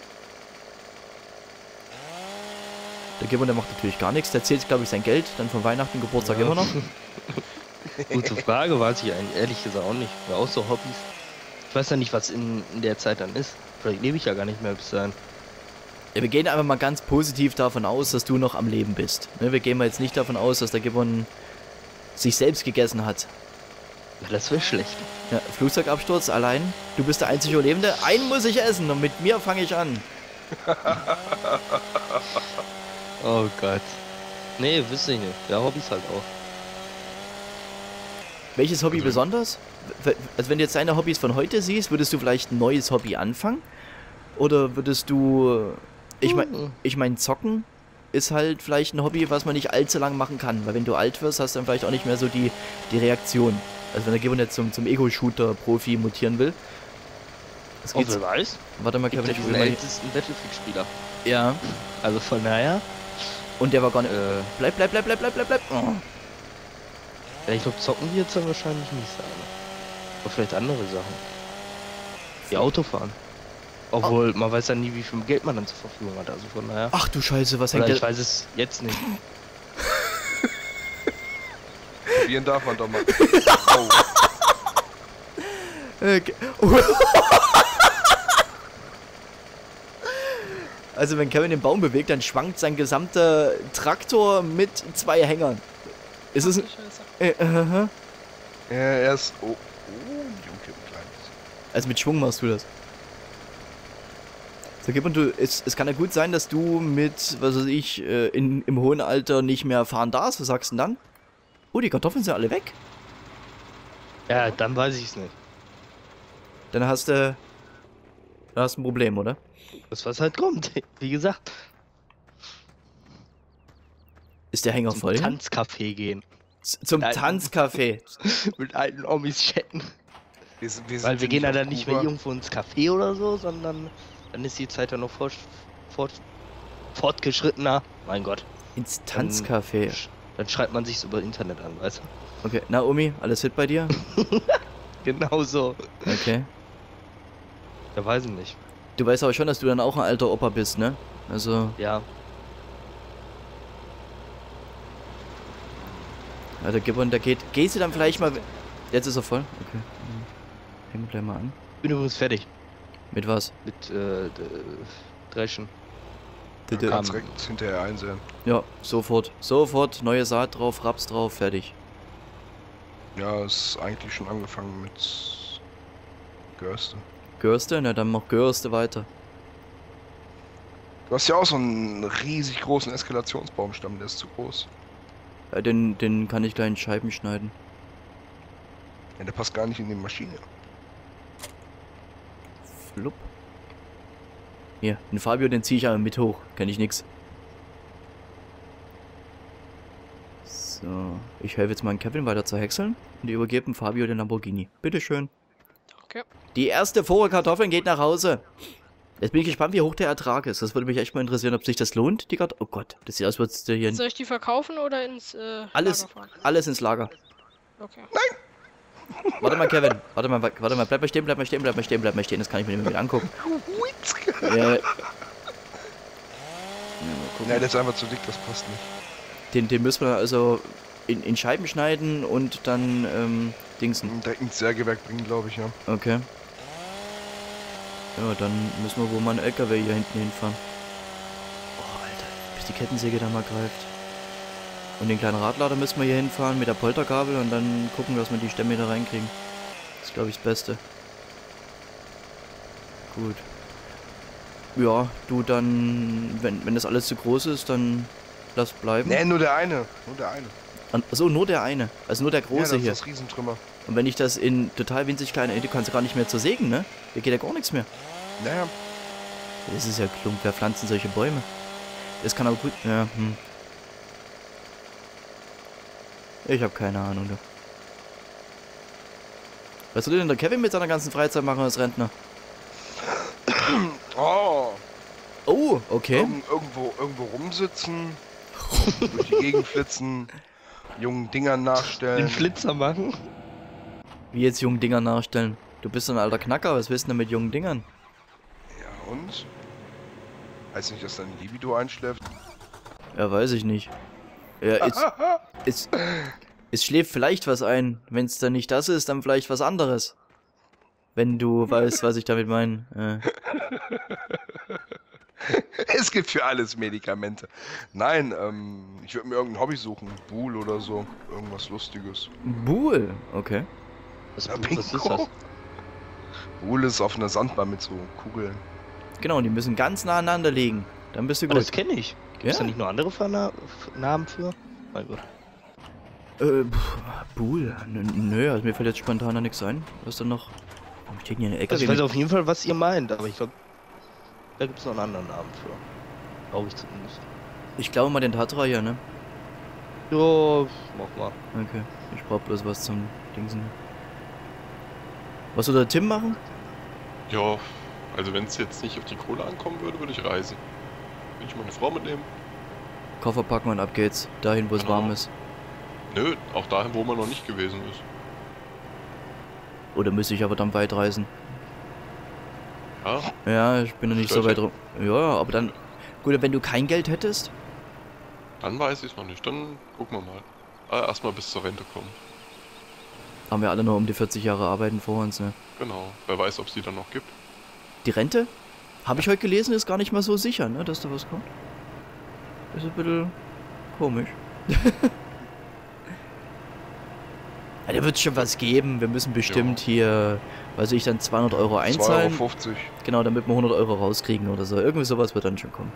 [SPEAKER 1] Der Gibbon, der macht natürlich gar nichts. Der zählt, glaube ich, sein Geld dann von Weihnachten, Geburtstag
[SPEAKER 5] Ja.
[SPEAKER 1] immer noch.
[SPEAKER 5] Gute Frage, weiß ich eigentlich ehrlich gesagt auch nicht. Wäre auch so Hobbys. Ich weiß ja nicht, was in, in der Zeit dann ist. Vielleicht lebe ich ja gar nicht mehr bis dahin.
[SPEAKER 1] Ja, wir gehen einfach mal ganz positiv davon aus, dass du noch am Leben bist. Ne, wir gehen mal jetzt nicht davon aus, dass der Gibbon sich selbst gegessen hat.
[SPEAKER 5] Ja, das wäre schlecht.
[SPEAKER 1] Ja, Flugzeugabsturz allein. Du bist der einzige Überlebende. Einen muss ich essen und mit mir fange ich an.
[SPEAKER 5] Oh Gott. Nee, wüsste ich nicht. Ja, Hobbys halt auch.
[SPEAKER 1] Welches Hobby
[SPEAKER 4] Also-
[SPEAKER 1] besonders? W- Also wenn du jetzt deine Hobbys von heute siehst, würdest du vielleicht ein neues Hobby anfangen? Oder würdest du... Ich meine,
[SPEAKER 5] Mhm.
[SPEAKER 1] ich mein, Zocken ist halt vielleicht ein Hobby, was man nicht allzu lang machen kann. Weil wenn du alt wirst, hast du dann vielleicht auch nicht mehr so die, die Reaktion. Also wenn der Gibbon jetzt zum, zum Ego-Shooter-Profi mutieren will. Das
[SPEAKER 5] Und
[SPEAKER 1] geht's.
[SPEAKER 5] wer weiß?
[SPEAKER 1] Warte mal,
[SPEAKER 5] Ich bin
[SPEAKER 1] Kevin, ich will
[SPEAKER 5] den
[SPEAKER 1] mal...
[SPEAKER 5] ältesten Battlefield-Spieler.
[SPEAKER 1] Ja.
[SPEAKER 5] Also von daher,
[SPEAKER 1] Und der war gar nicht...
[SPEAKER 5] äh,
[SPEAKER 1] Bleib, bleib, bleib, bleib, bleib, bleib, bleib. Oh.
[SPEAKER 5] ja, ich glaube, zocken wird es dann wahrscheinlich nicht sein. Aber vielleicht andere Sachen. Wie Autofahren. Obwohl, man weiß ja nie, wie viel Geld man dann zur Verfügung hat. Also von daher.
[SPEAKER 1] Ach du Scheiße, was hängt
[SPEAKER 5] Oder ich
[SPEAKER 1] der...
[SPEAKER 5] weiß es jetzt nicht.
[SPEAKER 3] Probieren darf man doch mal. Oh.
[SPEAKER 1] Äh, ge- Also wenn Kevin den Baum bewegt, dann schwankt sein gesamter Traktor mit zwei Hängern. Ist es
[SPEAKER 2] Ach
[SPEAKER 1] ein...
[SPEAKER 2] du Scheiße.
[SPEAKER 1] Äh, äh, äh.
[SPEAKER 3] Ja, er ist... Oh, oh Junge, ein kleines.
[SPEAKER 1] Also mit Schwung machst du das. So, Gibbon, du, es, es kann ja gut sein, dass du mit, was weiß ich, äh, in, im hohen Alter nicht mehr fahren darfst. Was sagst du denn dann? Oh, die Kartoffeln sind alle weg.
[SPEAKER 5] Ja, dann weiß ich es nicht.
[SPEAKER 1] Dann hast du... Da hast du ein Problem, oder?
[SPEAKER 5] Das, was halt kommt. Wie gesagt,
[SPEAKER 1] Ist der Hänger
[SPEAKER 5] zum
[SPEAKER 1] voll?
[SPEAKER 5] Tanzcafé gehen.
[SPEAKER 1] Z- Zum
[SPEAKER 5] Nein.
[SPEAKER 1] Tanzcafé.
[SPEAKER 5] Mit alten Omis chatten.
[SPEAKER 3] Wir, sind- wir
[SPEAKER 5] Weil
[SPEAKER 3] sind
[SPEAKER 5] wir gehen
[SPEAKER 3] nicht
[SPEAKER 5] ja
[SPEAKER 3] auf
[SPEAKER 5] dann nicht
[SPEAKER 3] Kuba.
[SPEAKER 5] mehr irgendwo ins Café oder so, sondern dann ist die Zeit ja noch fort, fort, fortgeschrittener. Mein Gott.
[SPEAKER 1] Ins Tanzcafé.
[SPEAKER 5] Dann schreibt man sich's über Internet an, weißt du?
[SPEAKER 1] Okay, Naomi, alles fit bei dir?
[SPEAKER 5] Genau so.
[SPEAKER 1] Okay.
[SPEAKER 5] Ja, weiß ich nicht.
[SPEAKER 1] Du weißt aber schon, dass du dann auch ein alter Opa bist, ne? Also,
[SPEAKER 5] Ja.
[SPEAKER 1] also gib und der geht. Gehst du dann vielleicht mal... Jetzt ist er voll? Okay. Hängen wir gleich mal an.
[SPEAKER 5] Bin übrigens fertig
[SPEAKER 1] Mit was?
[SPEAKER 5] mit äh, d- Dreschen.
[SPEAKER 3] Du
[SPEAKER 1] Bitte.
[SPEAKER 3] kannst direkt hinterher einsehen.
[SPEAKER 1] Ja, sofort. Sofort, neue Saat drauf, Raps drauf, fertig.
[SPEAKER 3] Ja, ist eigentlich schon angefangen mit Gerste.
[SPEAKER 1] Görste? Na, dann mach Görste weiter.
[SPEAKER 3] Du hast ja auch so einen riesig großen Eskalationsbaumstamm, der ist zu groß.
[SPEAKER 1] Ja, den, den kann ich gleich in Scheiben schneiden.
[SPEAKER 3] Ja, der passt gar nicht in die Maschine.
[SPEAKER 1] Flupp. Hier, den Fabio, den ziehe ich aber mit hoch. Kenn ich nix. So, ich helfe jetzt mal an Kevin weiter zu häckseln und übergebe dem Fabio den Lamborghini. Bitteschön.
[SPEAKER 2] Okay.
[SPEAKER 1] Die erste Vorre Kartoffeln geht nach Hause. Jetzt bin ich gespannt, wie hoch der Ertrag ist. Das würde mich echt mal interessieren, ob sich das lohnt, die Kartoffeln. Oh Gott, das sieht aus, als würdest du hier
[SPEAKER 2] Soll ich die verkaufen oder ins äh,
[SPEAKER 1] alles,
[SPEAKER 2] Lager fahren?
[SPEAKER 1] alles ins Lager.
[SPEAKER 2] Okay.
[SPEAKER 1] Warte mal, Kevin. Warte mal, warte mal. Bleib mal stehen, bleib mal stehen, bleib mal stehen, bleib mal stehen. Das kann ich mir nicht mehr angucken. Ja. Ja, mal gucken.
[SPEAKER 3] Ja, der ist einfach zu dick, das passt nicht.
[SPEAKER 1] Den, den müssen wir also in, in Scheiben schneiden und dann ähm, dingsen.
[SPEAKER 3] Direkt ins Sägewerk bringen, glaube ich, ja.
[SPEAKER 1] Okay. Ja, dann müssen wir wohl mal einen L K W hier hinten hinfahren. Oh, Alter, bis die Kettensäge da mal greift. Und den kleinen Radlader müssen wir hier hinfahren mit der Poltergabel und dann gucken, dass wir die Stämme da reinkriegen. Das ist, glaube ich, das Beste. Gut. Ja, du dann, wenn, wenn das alles zu groß ist, dann lass bleiben.
[SPEAKER 3] Nee, nur der eine. Nur der eine.
[SPEAKER 1] Achso, nur der eine. Also nur der
[SPEAKER 3] ja,
[SPEAKER 1] große
[SPEAKER 3] das
[SPEAKER 1] hier.
[SPEAKER 3] ist das Riesentrümmer.
[SPEAKER 1] Und wenn ich das in total winzig kleine, du kannst ja gar nicht mehr zersägen, ne? Hier geht ja gar nichts mehr.
[SPEAKER 3] Naja,
[SPEAKER 1] Das ist ja klump, wer pflanzen solche Bäume? Das kann aber gut. Ja, hm. Ich habe keine Ahnung, du. Was soll denn der Kevin mit seiner ganzen Freizeit machen als Rentner?
[SPEAKER 3] oh,
[SPEAKER 1] Oh, okay.
[SPEAKER 3] irgend, irgendwo, irgendwo rumsitzen, durch die Gegend flitzen, jungen Dingern nachstellen.
[SPEAKER 5] Den Flitzer machen?
[SPEAKER 1] Wie jetzt jungen Dinger nachstellen? Du bist so ein alter Knacker, was willst du denn mit jungen Dingern?
[SPEAKER 3] Ja, und? Heißt nicht, dass dein Libido einschläft?
[SPEAKER 1] Ja, weiß ich nicht. Ja, es, es, es schläft vielleicht was ein. Wenn es dann nicht das ist, dann vielleicht was anderes. Wenn du weißt, was ich damit meine. Äh.
[SPEAKER 3] Es gibt für alles Medikamente. Nein, ähm, ich würde mir irgendein Hobby suchen. Buhl oder so. Irgendwas Lustiges.
[SPEAKER 1] Buhl, okay.
[SPEAKER 5] Was,
[SPEAKER 3] Ja,
[SPEAKER 5] was ist
[SPEAKER 3] Bingo.
[SPEAKER 5] das?
[SPEAKER 3] Buhl ist auf einer Sandbahn mit so Kugeln.
[SPEAKER 1] Genau, die müssen ganz nah aneinander liegen. Dann bist du
[SPEAKER 5] Ah,
[SPEAKER 1] gut.
[SPEAKER 5] das kenne ich. Gibt es
[SPEAKER 1] Ja.
[SPEAKER 5] da nicht noch andere Verna F- Namen für? Mein Gott.
[SPEAKER 1] Äh, pff, Buhl? N- Nö, also mir fällt jetzt spontan da nichts ein. Was denn noch? Warum steht denn hier eine Ecke?
[SPEAKER 5] Also ich weiß auf jeden Fall, was ihr meint, aber ich glaube, da gibt es noch einen anderen Namen für. Glaube ich zumindest.
[SPEAKER 1] Ich glaube mal den Tatra hier, ne?
[SPEAKER 5] Jo, mach mal.
[SPEAKER 1] Okay. Ich brauch bloß was zum Dingsen. Was soll der Tim machen?
[SPEAKER 4] Ja, also wenn es jetzt nicht auf die Kohle ankommen würde, würde ich reisen. Würde ich meine Frau mitnehmen?
[SPEAKER 1] Koffer packen und ab geht's. Dahin, wo es
[SPEAKER 4] Genau.
[SPEAKER 1] warm ist.
[SPEAKER 4] Nö, auch dahin, wo man noch nicht gewesen ist.
[SPEAKER 1] Oder müsste ich aber dann weit reisen?
[SPEAKER 4] Ja,
[SPEAKER 1] Ja, ich bin noch nicht so weit
[SPEAKER 4] Stört
[SPEAKER 1] rum. Ja, aber dann... Gut, wenn du kein Geld hättest?
[SPEAKER 4] dann weiß ich es noch nicht. Dann gucken wir mal. Ah, erstmal bis zur Rente kommen.
[SPEAKER 1] Haben wir alle noch um die vierzig Jahre Arbeiten vor uns, ne?
[SPEAKER 4] Genau. Wer weiß, ob es die dann noch gibt.
[SPEAKER 1] Die Rente? Habe ich heute gelesen, ist gar nicht mal so sicher, ne, dass da was kommt. Ist ein bisschen komisch. Ja, da wird es schon was geben. Wir müssen bestimmt
[SPEAKER 4] Ja.
[SPEAKER 1] hier, weiß ich, dann zweihundert Euro
[SPEAKER 3] zwei Euro
[SPEAKER 1] einzahlen.
[SPEAKER 3] fünfzig.
[SPEAKER 1] Genau, damit wir hundert Euro rauskriegen oder so. Irgendwie sowas wird dann schon kommen.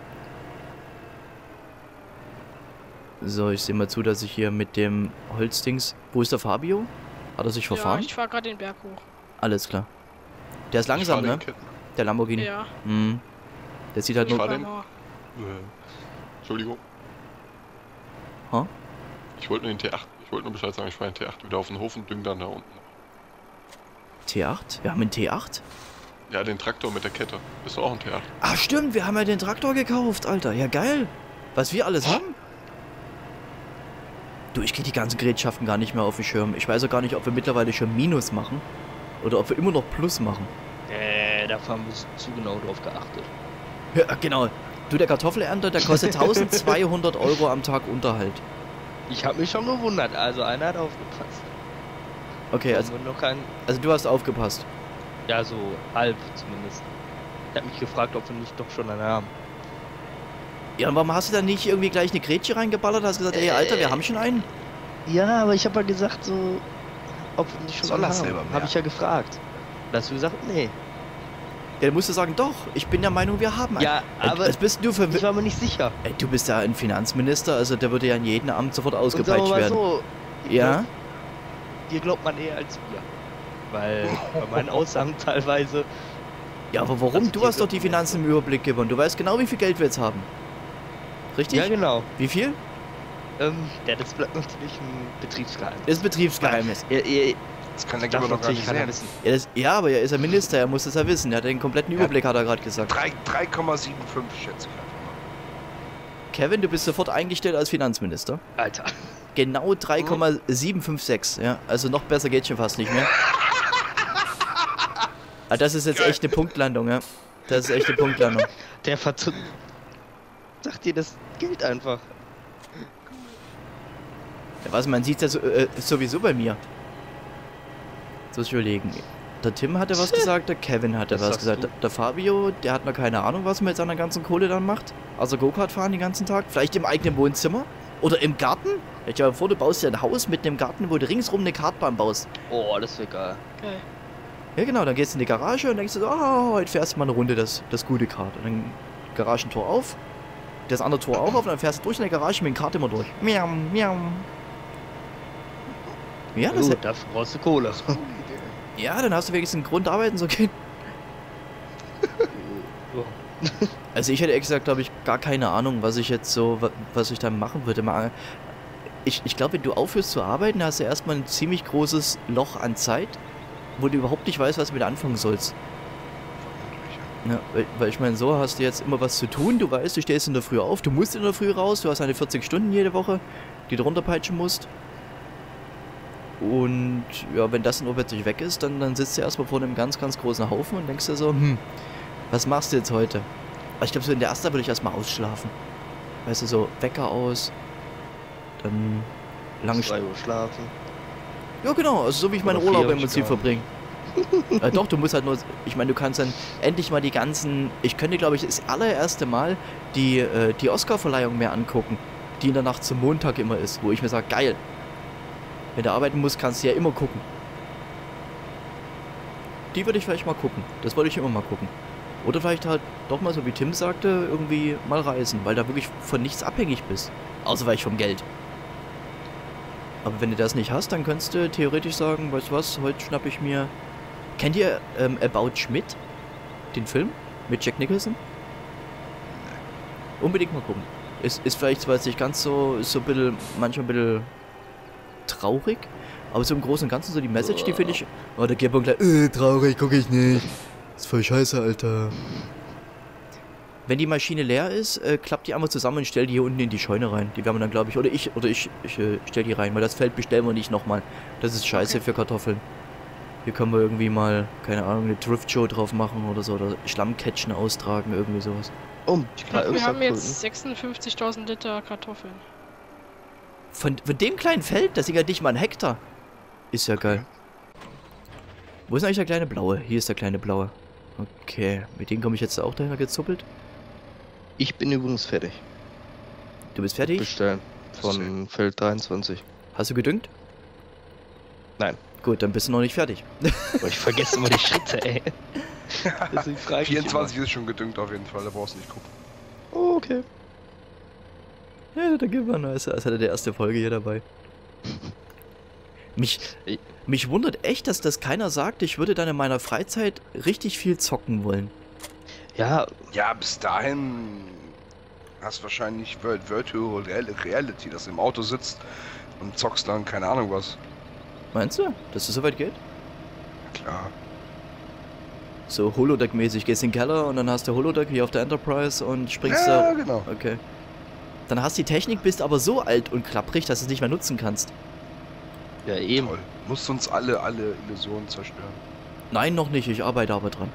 [SPEAKER 1] So, ich sehe mal zu, dass ich hier mit dem Holzdings... Wo ist der Fabio? Hat er sich
[SPEAKER 2] Ja,
[SPEAKER 1] verfahren?
[SPEAKER 2] ich fahr gerade den Berg hoch.
[SPEAKER 1] Alles klar. Der ist
[SPEAKER 4] Ich fahr
[SPEAKER 1] langsam,
[SPEAKER 4] den
[SPEAKER 1] ne?
[SPEAKER 4] Ketten.
[SPEAKER 1] Der Lamborghini.
[SPEAKER 2] Ja.
[SPEAKER 1] Hm. Der sieht halt
[SPEAKER 4] Ich
[SPEAKER 1] nur...
[SPEAKER 4] fahr den.
[SPEAKER 2] Aber-
[SPEAKER 4] Äh, Entschuldigung.
[SPEAKER 1] Ha?
[SPEAKER 4] Ich wollte nur den T acht, ich wollte nur Bescheid sagen, ich fahre den T acht wieder auf den Hof und düng dann da unten.
[SPEAKER 1] T acht? Wir haben einen T acht?
[SPEAKER 4] Ja, den Traktor mit der Kette. Bist du auch ein T acht?
[SPEAKER 1] Ah, stimmt, wir haben ja den Traktor gekauft, Alter. Ja, geil. Was wir alles haben. Du, ich krieg die ganzen Gerätschaften gar nicht mehr auf den Schirm. Ich weiß auch gar nicht, ob wir mittlerweile schon Minus machen. Oder ob wir immer noch Plus machen.
[SPEAKER 5] Äh, da haben wir zu genau drauf geachtet.
[SPEAKER 1] Ja, genau. Du, der Kartoffelernter, der kostet eintausendzweihundert Euro am Tag Unterhalt.
[SPEAKER 5] Ich habe mich schon gewundert, also einer hat aufgepasst.
[SPEAKER 1] Okay, also,
[SPEAKER 5] Haben wir noch kein,
[SPEAKER 1] also du hast aufgepasst.
[SPEAKER 5] ja so halb zumindest. Ich habe mich gefragt, ob wir nicht doch schon einen haben.
[SPEAKER 1] Ja, und warum hast du dann nicht irgendwie gleich eine Grätsche reingeballert? Hast gesagt, ey, Alter, wir haben schon einen.
[SPEAKER 5] Ja, aber ich habe ja gesagt so, ob wir nicht schon
[SPEAKER 3] Soll
[SPEAKER 5] einen
[SPEAKER 3] das
[SPEAKER 5] haben.
[SPEAKER 3] selber mehr?
[SPEAKER 5] Habe ich ja gefragt. Da hast du gesagt, nee.
[SPEAKER 1] Ja, dann musst du sagen, doch, ich bin der Meinung, wir haben einen.
[SPEAKER 5] Ja,
[SPEAKER 1] Ey,
[SPEAKER 5] aber
[SPEAKER 1] was bist du für...
[SPEAKER 5] ich war mir nicht sicher.
[SPEAKER 1] Ey, du bist ja ein Finanzminister, also der würde ja in jedem Amt sofort
[SPEAKER 5] Und sagen wir
[SPEAKER 1] ausgepeitscht
[SPEAKER 5] mal
[SPEAKER 1] werden.
[SPEAKER 5] so, ihr
[SPEAKER 1] Ja?
[SPEAKER 5] glaubt- dir glaubt man eher als wir. Weil bei meinen Aussagen teilweise...
[SPEAKER 1] Ja, aber warum?
[SPEAKER 5] Also
[SPEAKER 1] Du
[SPEAKER 5] dir
[SPEAKER 1] hast doch die
[SPEAKER 5] glaubt man
[SPEAKER 1] Finanzen im Überblick gewonnen. Du weißt genau, wie viel Geld wir jetzt haben. Richtig?
[SPEAKER 5] Ja, genau.
[SPEAKER 1] Wie viel?
[SPEAKER 5] Ähm, ja, das bleibt natürlich ein Betriebsgeheimnis.
[SPEAKER 1] Das ist Betriebsgeheimnis.
[SPEAKER 5] Ihr, ihr,
[SPEAKER 3] Das kann der
[SPEAKER 5] darf
[SPEAKER 3] Geber noch gar
[SPEAKER 5] natürlich
[SPEAKER 3] nicht
[SPEAKER 5] keiner
[SPEAKER 3] sehen.
[SPEAKER 5] wissen.
[SPEAKER 1] Ja, das, ja, aber er ist ja Minister, er muss das ja wissen. Er hat den kompletten Überblick, hat er gerade gesagt.
[SPEAKER 3] drei Komma fünfundsiebzig schätze ich einfach mal.
[SPEAKER 1] Kevin, du bist sofort eingestellt als Finanzminister.
[SPEAKER 5] Alter.
[SPEAKER 1] Genau drei Komma sieben fünf sechs, ja. Also noch besser geht's schon fast nicht mehr. Ah, das ist jetzt
[SPEAKER 3] Geil.
[SPEAKER 1] echt eine Punktlandung, ja. Das ist echt eine Punktlandung.
[SPEAKER 5] Der Verzug... Sagt dir das Geld einfach.
[SPEAKER 1] Ja, was, man sieht ja so, äh, sowieso bei mir. So ich überlegen. Der Tim hatte was gesagt, der Kevin hatte
[SPEAKER 5] Das
[SPEAKER 1] was
[SPEAKER 5] sagst
[SPEAKER 1] gesagt.
[SPEAKER 5] du.
[SPEAKER 1] Der, der Fabio, der hat noch keine Ahnung, was man mit seiner ganzen Kohle dann macht. Also Go-Kart fahren den ganzen Tag. Vielleicht im eigenen Wohnzimmer. Oder im Garten. Ich stell dir vor, du baust dir ein Haus mit einem Garten, wo du ringsrum eine Kartbahn baust.
[SPEAKER 5] Oh, das wäre geil.
[SPEAKER 2] Geil.
[SPEAKER 1] Ja genau, dann gehst du in die Garage und denkst du so, oh, heute fährst du mal eine Runde das, das gute Kart. Und dann Garagentor auf, das andere Tor auch auf und dann fährst du durch in der Garage mit dem Kart immer durch. Miau, miau. Ja, das,
[SPEAKER 5] Gut, dafür brauchst du Kohle.
[SPEAKER 1] ja, dann hast du wenigstens einen Grund, arbeiten zu gehen. Also ich hätte ehrlich gesagt, glaube ich, gar keine Ahnung, was ich jetzt so, wa- was ich da machen würde. Mal, ich, ich glaube, wenn du aufhörst zu arbeiten, hast du erstmal ein ziemlich großes Loch an Zeit, wo du überhaupt nicht weißt, was du mit anfangen sollst. Ja, weil, weil ich meine, so hast du jetzt immer was zu tun, du weißt, du stehst in der Früh auf, du musst in der Früh raus, du hast eine vierzig Stunden jede Woche, die du runterpeitschen musst. Und ja, wenn das dann auch plötzlich weg ist, dann, dann sitzt du erstmal vor einem ganz, ganz großen Haufen und denkst dir so, hm, was machst du jetzt heute? Aber ich glaube, so in der ersten würde ich erstmal ausschlafen. Weißt du, so Wecker aus, dann lange
[SPEAKER 5] Zwei Uhr schlafen.
[SPEAKER 1] Ja, genau, also so wie ich meine
[SPEAKER 5] Oder vier
[SPEAKER 1] Urlaube im
[SPEAKER 5] hab ich
[SPEAKER 1] Prinzip
[SPEAKER 5] gar
[SPEAKER 1] verbringe. äh, doch, du musst halt nur, ich meine, du kannst dann endlich mal die ganzen, ich könnte, glaube ich, das allererste Mal die, äh, die Oscar-Verleihung mehr angucken, die in der Nacht zum Montag immer ist, wo ich mir sage, geil, wenn du arbeiten musst, kannst du ja immer gucken. Die würde ich vielleicht mal gucken, das wollte ich immer mal gucken. Oder vielleicht halt doch mal, so wie Tim sagte, irgendwie mal reisen, weil da wirklich von nichts abhängig bist, außer vielleicht vom Geld. Aber wenn du das nicht hast, dann könntest du theoretisch sagen, weißt du was, heute schnapp ich mir... Kennt ihr ähm, About Schmidt? Den Film? Mit Jack Nicholson? Unbedingt mal gucken. Ist, ist vielleicht zwar jetzt nicht ganz so, ist so ein bisschen, manchmal ein bisschen traurig, aber so im Großen und Ganzen so die Message, die finde ich... Oh, der Geber gleich, äh, traurig, guck ich nicht. Ist voll scheiße, Alter. Wenn die Maschine leer ist, äh, klappt die einmal zusammen und stell die hier unten in die Scheune rein. Die werden wir dann, glaube ich, oder ich, oder ich, ich äh, stell die rein, weil das Feld bestellen wir nicht nochmal. Das ist scheiße
[SPEAKER 2] Okay.
[SPEAKER 1] für Kartoffeln. Hier können wir irgendwie mal, keine Ahnung, eine Drift-Show drauf machen oder so, oder Schlammcatchen austragen, irgendwie sowas.
[SPEAKER 5] Um,
[SPEAKER 2] Ich glaube, wir haben jetzt sechsundfünfzigtausend Liter Kartoffeln.
[SPEAKER 1] Von, von dem kleinen Feld, das ist ja nicht mal ein Hektar. Ist ja geil. Wo ist eigentlich der kleine Blaue? Hier ist der kleine Blaue. Okay, mit dem komme ich jetzt auch daher gezuppelt.
[SPEAKER 5] Ich bin übrigens fertig.
[SPEAKER 1] Du bist fertig?
[SPEAKER 5] Bestellen. Von Feld dreiundzwanzig.
[SPEAKER 1] Hast du gedüngt?
[SPEAKER 5] Nein.
[SPEAKER 1] Gut, dann bist du noch nicht fertig.
[SPEAKER 5] Aber ich vergesse immer die Schritte, ey. Deswegen frage ich
[SPEAKER 3] vierundzwanzig ist schon gedüngt auf jeden Fall, da brauchst du nicht gucken.
[SPEAKER 5] immer. Oh, okay.
[SPEAKER 1] Ja, da gibt man, als als hätte der erste Folge hier dabei. Mich, mich wundert echt, dass das keiner sagt, ich würde dann in meiner Freizeit richtig viel zocken wollen.
[SPEAKER 5] Ja,
[SPEAKER 3] Ja, bis dahin hast du wahrscheinlich Vir- Virtual Real- Reality, dass du im Auto sitzt und zockst dann keine Ahnung was.
[SPEAKER 1] Meinst du, dass es so weit geht?
[SPEAKER 3] Klar.
[SPEAKER 1] So Holodeck-mäßig, gehst in den Keller und dann hast du Holodeck hier auf der Enterprise und springst
[SPEAKER 3] Ja,
[SPEAKER 1] da.
[SPEAKER 3] genau.
[SPEAKER 1] Okay. Dann hast du die Technik, bist aber so alt und klapprig, dass du es nicht mehr nutzen kannst.
[SPEAKER 5] ja eben.
[SPEAKER 3] Toll. Musst uns alle, alle Illusionen zerstören.
[SPEAKER 1] Nein, noch nicht, ich arbeite aber dran.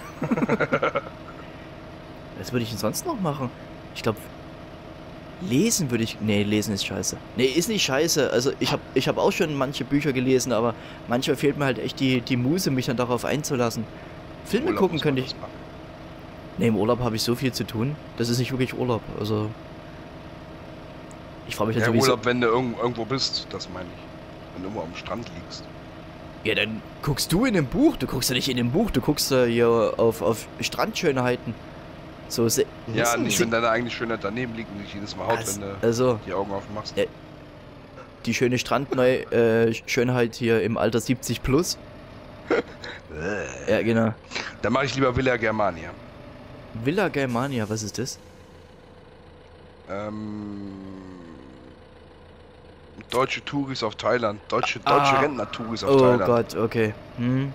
[SPEAKER 1] Was würde ich denn sonst noch machen? Ich glaube, lesen würde ich... Nee, lesen ist scheiße. Nee, ist nicht scheiße. Also ich habe ich hab auch schon manche Bücher gelesen, aber manchmal fehlt mir halt echt die, die Muße, mich dann darauf einzulassen. Filme
[SPEAKER 3] Urlaub
[SPEAKER 1] gucken
[SPEAKER 3] muss man
[SPEAKER 1] könnte ich...
[SPEAKER 3] das machen.
[SPEAKER 1] Nee, im Urlaub habe ich so viel zu tun. Das ist nicht wirklich Urlaub. Also... Ich frage mich
[SPEAKER 3] Ja,
[SPEAKER 1] jetzt sowieso...
[SPEAKER 3] Urlaub, wenn du irgend- irgendwo bist, das meine ich. Wenn du irgendwo am Strand liegst.
[SPEAKER 1] Ja, dann guckst du in dem Buch. Du guckst ja nicht in dem Buch. Du guckst äh, hier auf, auf Strandschönheiten. So... Se
[SPEAKER 3] Ja,
[SPEAKER 1] se-
[SPEAKER 3] nicht,
[SPEAKER 1] se-
[SPEAKER 3] wenn deine eigene Schönheit daneben liegt und dich jedes Mal haut,
[SPEAKER 1] Also-
[SPEAKER 3] wenn du
[SPEAKER 1] Also...
[SPEAKER 3] die Augen aufmachst.
[SPEAKER 1] Ja. Die schöne Strandneu äh, Schönheit hier im Alter siebzig plus. Ja, genau.
[SPEAKER 3] Dann mache ich lieber Villa Germania.
[SPEAKER 1] Villa Germania, was ist das?
[SPEAKER 3] Ähm, deutsche Touris auf Thailand. Deutsche, deutsche
[SPEAKER 1] Ah.
[SPEAKER 3] Rentner-Touris auf
[SPEAKER 1] Oh
[SPEAKER 3] Thailand.
[SPEAKER 1] Gott, okay. Hm.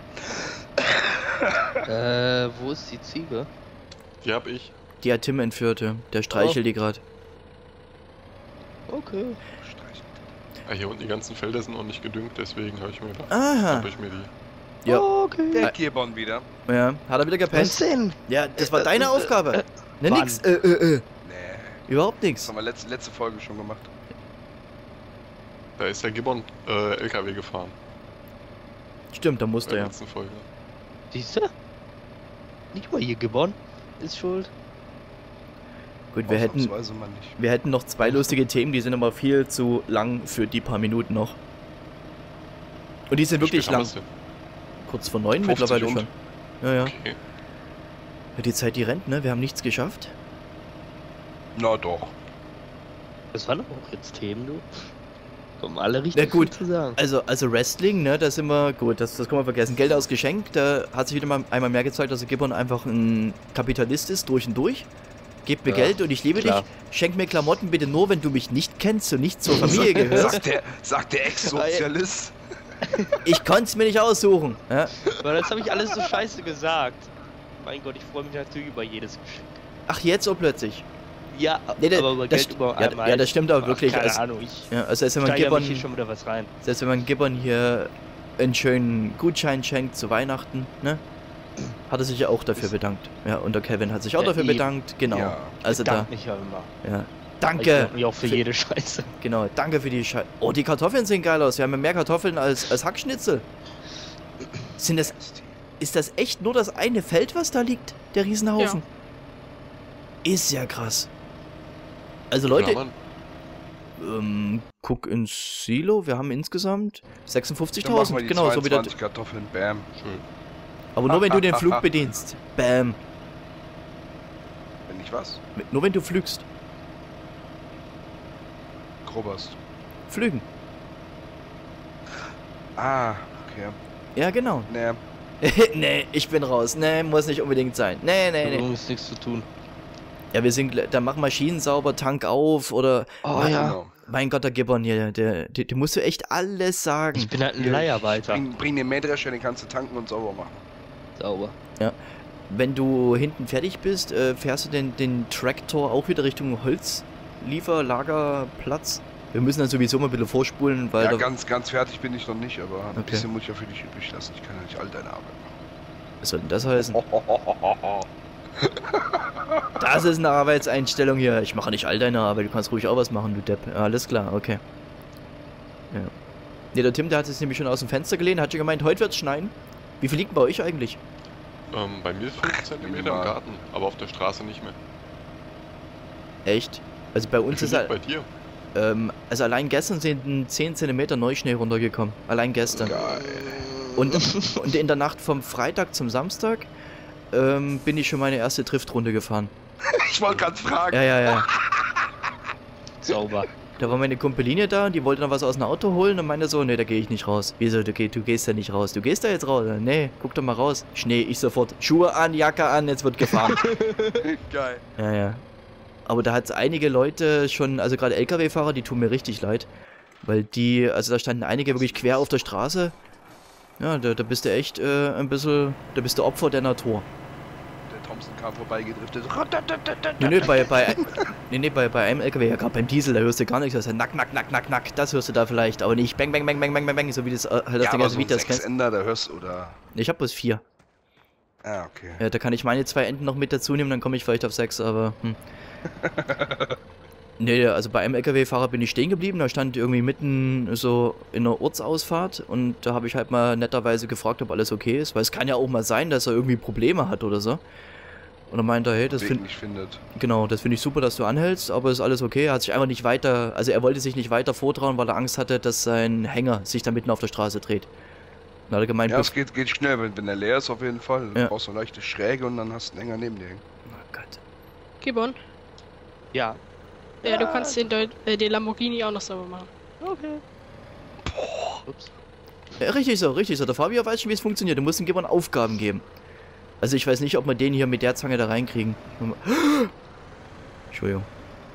[SPEAKER 5] Äh, wo ist die Ziege?
[SPEAKER 4] Die hab ich.
[SPEAKER 1] Die hat Tim entführte. Der streichelt die gerade.
[SPEAKER 5] Okay.
[SPEAKER 4] Ah, hier unten die ganzen Felder sind noch nicht gedüngt, deswegen habe ich mir da.
[SPEAKER 1] Aha.
[SPEAKER 4] Hab ich mir die.
[SPEAKER 1] Ja.
[SPEAKER 5] Okay.
[SPEAKER 3] Der Gibbon wieder.
[SPEAKER 1] Ja, hat er wieder
[SPEAKER 5] Was
[SPEAKER 1] gepennt?
[SPEAKER 5] denn?
[SPEAKER 1] Ja, das war
[SPEAKER 5] Äh,
[SPEAKER 1] deine
[SPEAKER 5] äh,
[SPEAKER 1] Aufgabe.
[SPEAKER 5] äh,
[SPEAKER 1] Ne,
[SPEAKER 5] wann?
[SPEAKER 1] nix. Äh, äh, äh.
[SPEAKER 3] Nee.
[SPEAKER 1] Überhaupt
[SPEAKER 3] Das
[SPEAKER 1] nix.
[SPEAKER 3] haben wir letzte, letzte Folge schon gemacht.
[SPEAKER 4] Da ist der Gibbon äh, L K W gefahren.
[SPEAKER 1] Stimmt, da
[SPEAKER 4] In
[SPEAKER 1] musste
[SPEAKER 4] der
[SPEAKER 1] ja.
[SPEAKER 4] letzten Folge.
[SPEAKER 5] Siehst du? Nicht mal hier gewonnen. Ist schuld.
[SPEAKER 1] Gut, wir hätten,
[SPEAKER 3] Ausnahmsweise mal nicht.
[SPEAKER 1] wir hätten noch zwei lustige Themen, die sind aber viel zu lang für die paar Minuten noch. Und die sind
[SPEAKER 4] Wie
[SPEAKER 1] wirklich
[SPEAKER 4] spät haben
[SPEAKER 1] lang.
[SPEAKER 4] wir's denn?
[SPEAKER 1] Kurz vor neun
[SPEAKER 3] fünfzig
[SPEAKER 1] mittlerweile
[SPEAKER 3] und?
[SPEAKER 1] schon. Ja, ja.
[SPEAKER 4] Okay.
[SPEAKER 1] Ja, die Zeit, die rennt, ne? Wir haben nichts geschafft.
[SPEAKER 3] Na doch.
[SPEAKER 5] Das waren doch auch jetzt Themen, du. Kommen alle richtig
[SPEAKER 1] Na gut.
[SPEAKER 5] viel zu sagen.
[SPEAKER 1] Also, also Wrestling, ne, da sind wir, gut, das, das kann man vergessen. Geld aus Geschenk, da hat sich wieder mal einmal mehr gezeigt, dass der Gibbon einfach ein Kapitalist ist, durch und durch. Gebt mir
[SPEAKER 5] Ja,
[SPEAKER 1] Geld und ich liebe
[SPEAKER 5] klar.
[SPEAKER 1] dich. Schenk mir Klamotten bitte nur, wenn du mich nicht kennst und nicht zur Familie gehörst.
[SPEAKER 3] Sagt der, sagt der Ex-Sozialist.
[SPEAKER 1] Ich konnte es mir nicht aussuchen. Ja?
[SPEAKER 5] Aber das habe ich alles so scheiße gesagt. Mein Gott, ich freue mich natürlich über jedes Geschenk.
[SPEAKER 1] Ach, jetzt so plötzlich.
[SPEAKER 5] Ja,
[SPEAKER 1] Nee, nee,
[SPEAKER 5] aber über
[SPEAKER 1] das,
[SPEAKER 5] Geld über
[SPEAKER 1] ja,
[SPEAKER 5] einmal.
[SPEAKER 1] ja, das stimmt aber
[SPEAKER 5] Ach,
[SPEAKER 1] wirklich.
[SPEAKER 5] Keine
[SPEAKER 1] Also,
[SPEAKER 5] Ahnung, ich
[SPEAKER 1] ja, also selbst wenn man
[SPEAKER 5] steigere mich hier
[SPEAKER 1] Gibbon,
[SPEAKER 5] schon wieder was rein.
[SPEAKER 1] selbst wenn man Gibbon hier einen schönen Gutschein schenkt zu Weihnachten, ne? Hat er sich ja auch dafür
[SPEAKER 5] Ist-
[SPEAKER 1] bedankt. Ja, und der Kevin hat sich auch
[SPEAKER 5] Ja,
[SPEAKER 1] dafür
[SPEAKER 5] eben.
[SPEAKER 1] bedankt. Genau.
[SPEAKER 3] Ja.
[SPEAKER 1] Also da,
[SPEAKER 5] Bedank mich ja immer.
[SPEAKER 1] ja.
[SPEAKER 5] Ich
[SPEAKER 1] Danke.
[SPEAKER 5] bedanke mich auch für
[SPEAKER 1] Für-
[SPEAKER 5] jede Scheiße.
[SPEAKER 1] Genau, danke für die Scheiße. Oh, die Kartoffeln sehen geil aus. Wir haben ja mehr Kartoffeln als, als Hackschnitzel. Sind das, ist das echt nur das eine Feld, was da liegt? Der Riesenhaufen? Ist ja krass. Also Leute,
[SPEAKER 4] Ja, Mann.
[SPEAKER 1] ähm, guck ins Silo. Wir haben insgesamt
[SPEAKER 3] Dann machen wir
[SPEAKER 1] sechsundfünfzigtausend.
[SPEAKER 3] die
[SPEAKER 1] Genau, so wie das.
[SPEAKER 3] zweiundzwanzig Kartoffeln, bam.
[SPEAKER 4] Schön.
[SPEAKER 1] Aber nur wenn du den Flug bedienst. Bam.
[SPEAKER 3] Wenn nicht was?
[SPEAKER 1] Nur wenn du flügst.
[SPEAKER 3] Groberst.
[SPEAKER 1] Flügen.
[SPEAKER 3] Ah, okay.
[SPEAKER 1] Ja, genau.
[SPEAKER 3] Nee.
[SPEAKER 1] Nee, ich bin raus. Nee, muss nicht unbedingt sein. Nee, nee, nee.
[SPEAKER 5] Übrigens nichts zu tun.
[SPEAKER 1] Ja, wir sind, gl- dann mach Maschinen sauber, Tank auf oder...
[SPEAKER 5] Oh
[SPEAKER 1] Mein-
[SPEAKER 5] ja.
[SPEAKER 3] Genau.
[SPEAKER 1] Mein Gott, der Gibbon hier, der, der, der musst du echt alles sagen.
[SPEAKER 5] Ich bin halt ein
[SPEAKER 3] Hier,
[SPEAKER 5] Leiharbeiter.
[SPEAKER 3] Bring, bring den Mähdrescher, den kannst du tanken und sauber machen.
[SPEAKER 5] Sauber.
[SPEAKER 1] Wenn du hinten fertig bist, äh, fährst du den, den Traktor auch wieder Richtung Holzlieferlagerplatz? Wir müssen dann sowieso mal ein bisschen vorspulen, weil...
[SPEAKER 3] Ja,
[SPEAKER 1] da,
[SPEAKER 3] ganz, ganz fertig bin ich noch nicht, aber ein
[SPEAKER 1] Okay.
[SPEAKER 3] bisschen muss ich ja für dich übrig lassen. Ich kann ja nicht all deine Arbeit machen.
[SPEAKER 1] was soll denn das heißen? Das ist eine Arbeitseinstellung hier. Ich mache nicht all deine Arbeit, du kannst ruhig auch was machen, du Depp. Ja, alles klar, okay. Ja. Ne, der Tim, der hat es nämlich schon aus dem Fenster gelehnt, hat schon gemeint, heute wird's schneien. Wie viel liegt denn bei euch eigentlich?
[SPEAKER 4] Ähm, bei mir fünf Zentimeter im
[SPEAKER 3] Minimal.
[SPEAKER 4] Garten, aber auf der Straße nicht mehr.
[SPEAKER 1] Echt? Also bei
[SPEAKER 4] Wie
[SPEAKER 1] uns
[SPEAKER 4] viel
[SPEAKER 1] ist
[SPEAKER 4] liegt
[SPEAKER 1] er,
[SPEAKER 4] bei dir?
[SPEAKER 1] ähm, also allein gestern sind zehn Zentimeter Neuschnee runtergekommen. Allein gestern.
[SPEAKER 3] Geil.
[SPEAKER 1] Und, und in der Nacht vom Freitag zum Samstag ähm, bin ich schon meine erste Driftrunde gefahren.
[SPEAKER 3] Ich wollte gerade fragen.
[SPEAKER 1] Ja, ja, ja.
[SPEAKER 5] Sauber.
[SPEAKER 1] Da war meine Kumpeline da und die wollte noch was aus dem Auto holen und meinte so, nee, da gehe ich nicht raus. Wieso, du, geh, du gehst da nicht raus? Du gehst da jetzt raus? Nee, guck doch mal raus. Schnee, ich sofort. Schuhe an, Jacke an, jetzt wird gefahren.
[SPEAKER 3] Geil.
[SPEAKER 1] Ja, ja. Aber da hat es einige Leute schon, also gerade L K W-Fahrer, die tun mir richtig leid. Weil die, also da standen einige wirklich quer auf der Straße. Ja, da, da bist du echt äh, ein bisschen, da bist du Opfer der Natur.
[SPEAKER 3] Der Thompson kam vorbeigedriftet.
[SPEAKER 1] Nee, nee, bei, bei, nee, nee, bei, bei einem L K W, ja gerade beim Diesel, da hörst du gar nichts. Das heißt, nack, nack, nack, nack, nack, das hörst du da vielleicht, aber nicht bang, bang, bang, bang, bang, bang, bang, so wie das, äh, halt das
[SPEAKER 3] Ja,
[SPEAKER 1] Ding,
[SPEAKER 3] aber
[SPEAKER 1] also
[SPEAKER 3] so
[SPEAKER 1] wie
[SPEAKER 3] ein
[SPEAKER 1] das kennst.
[SPEAKER 3] Sechsender, da hörst du, oder?
[SPEAKER 1] Ich hab bloß vier.
[SPEAKER 3] Ah, okay.
[SPEAKER 1] Ja, da kann ich meine zwei Enden noch mit dazu nehmen, dann komme ich vielleicht auf sechs, aber hm. Nee, also bei einem L K W-Fahrer bin ich stehen geblieben, da stand irgendwie mitten so in einer Ortsausfahrt und da habe ich halt mal netterweise gefragt, ob alles okay ist, weil es kann ja auch mal sein, dass er irgendwie Probleme hat oder so. Und er meinte, hey, das
[SPEAKER 3] Weg
[SPEAKER 1] finde
[SPEAKER 3] nicht findet.
[SPEAKER 1] genau, das finde ich super, dass du anhältst, aber ist alles okay. Er hat sich einfach nicht weiter, also er wollte sich nicht weiter vortrauen, weil er Angst hatte, dass sein Hänger sich da mitten auf der Straße dreht. Dann hat er gemeint,
[SPEAKER 3] Ja,
[SPEAKER 1] bis-
[SPEAKER 3] es geht, geht schnell, wenn, wenn der leer ist auf jeden Fall. Du
[SPEAKER 1] Ja.
[SPEAKER 3] brauchst eine leichte Schräge und dann hast du einen Hänger neben dir hängen.
[SPEAKER 1] oh Gott.
[SPEAKER 2] Gibbon,
[SPEAKER 5] Ja.
[SPEAKER 2] ja, du kannst den, Deut äh, den Lamborghini auch noch sauber machen.
[SPEAKER 5] Okay. Ups.
[SPEAKER 1] Ja, richtig so, richtig so. Der Fabio weiß schon, wie es funktioniert. Du musst ihm jemand Aufgaben geben. Also ich weiß nicht, ob wir den hier mit der Zange da reinkriegen. Entschuldigung.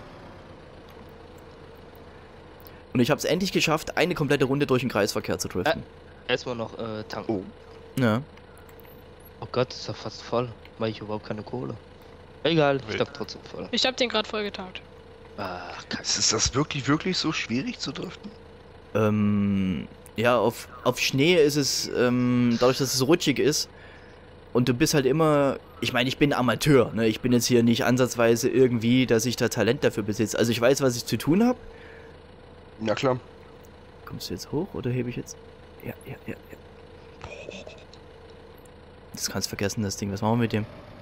[SPEAKER 1] Und ich habe es endlich geschafft, eine komplette Runde durch den Kreisverkehr zu driften.
[SPEAKER 5] Erstmal noch äh, tanken.
[SPEAKER 3] Oh.
[SPEAKER 1] Ja.
[SPEAKER 5] Oh Gott, ist doch fast voll. Weil ich überhaupt keine Kohle. Egal, ich
[SPEAKER 4] Wait.
[SPEAKER 5] glaube trotzdem voll.
[SPEAKER 2] Ich hab den gerade vollgetankt.
[SPEAKER 5] Ach, Kacke.
[SPEAKER 3] Ist, ist das wirklich, wirklich so schwierig zu driften?
[SPEAKER 1] Ähm, ja, auf, auf Schnee ist es, ähm, dadurch, dass es so rutschig ist und du bist halt immer, ich meine, ich bin Amateur, ne? Ich bin jetzt hier nicht ansatzweise irgendwie, dass ich da Talent dafür besitze. Also ich weiß, was ich zu tun habe.
[SPEAKER 3] Ja klar.
[SPEAKER 1] Kommst du jetzt hoch oder hebe ich jetzt? Ja, ja, ja, ja. Das kannst vergessen, das Ding. Was machen wir mit dem?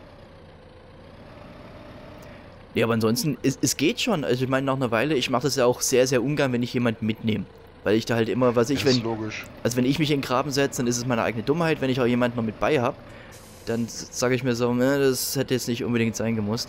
[SPEAKER 1] Ja, aber ansonsten, es, es geht schon. Also ich meine, nach einer Weile, ich mache das ja auch sehr, sehr ungern, wenn ich jemanden mitnehme. Weil ich da halt immer, was ich,
[SPEAKER 3] Das ist
[SPEAKER 1] wenn,
[SPEAKER 3] logisch.
[SPEAKER 1] also wenn ich mich in den Graben setze, dann ist es meine eigene Dummheit. Wenn ich auch jemanden noch mit bei habe, dann sage ich mir so, ne, das hätte jetzt nicht unbedingt sein gemusst.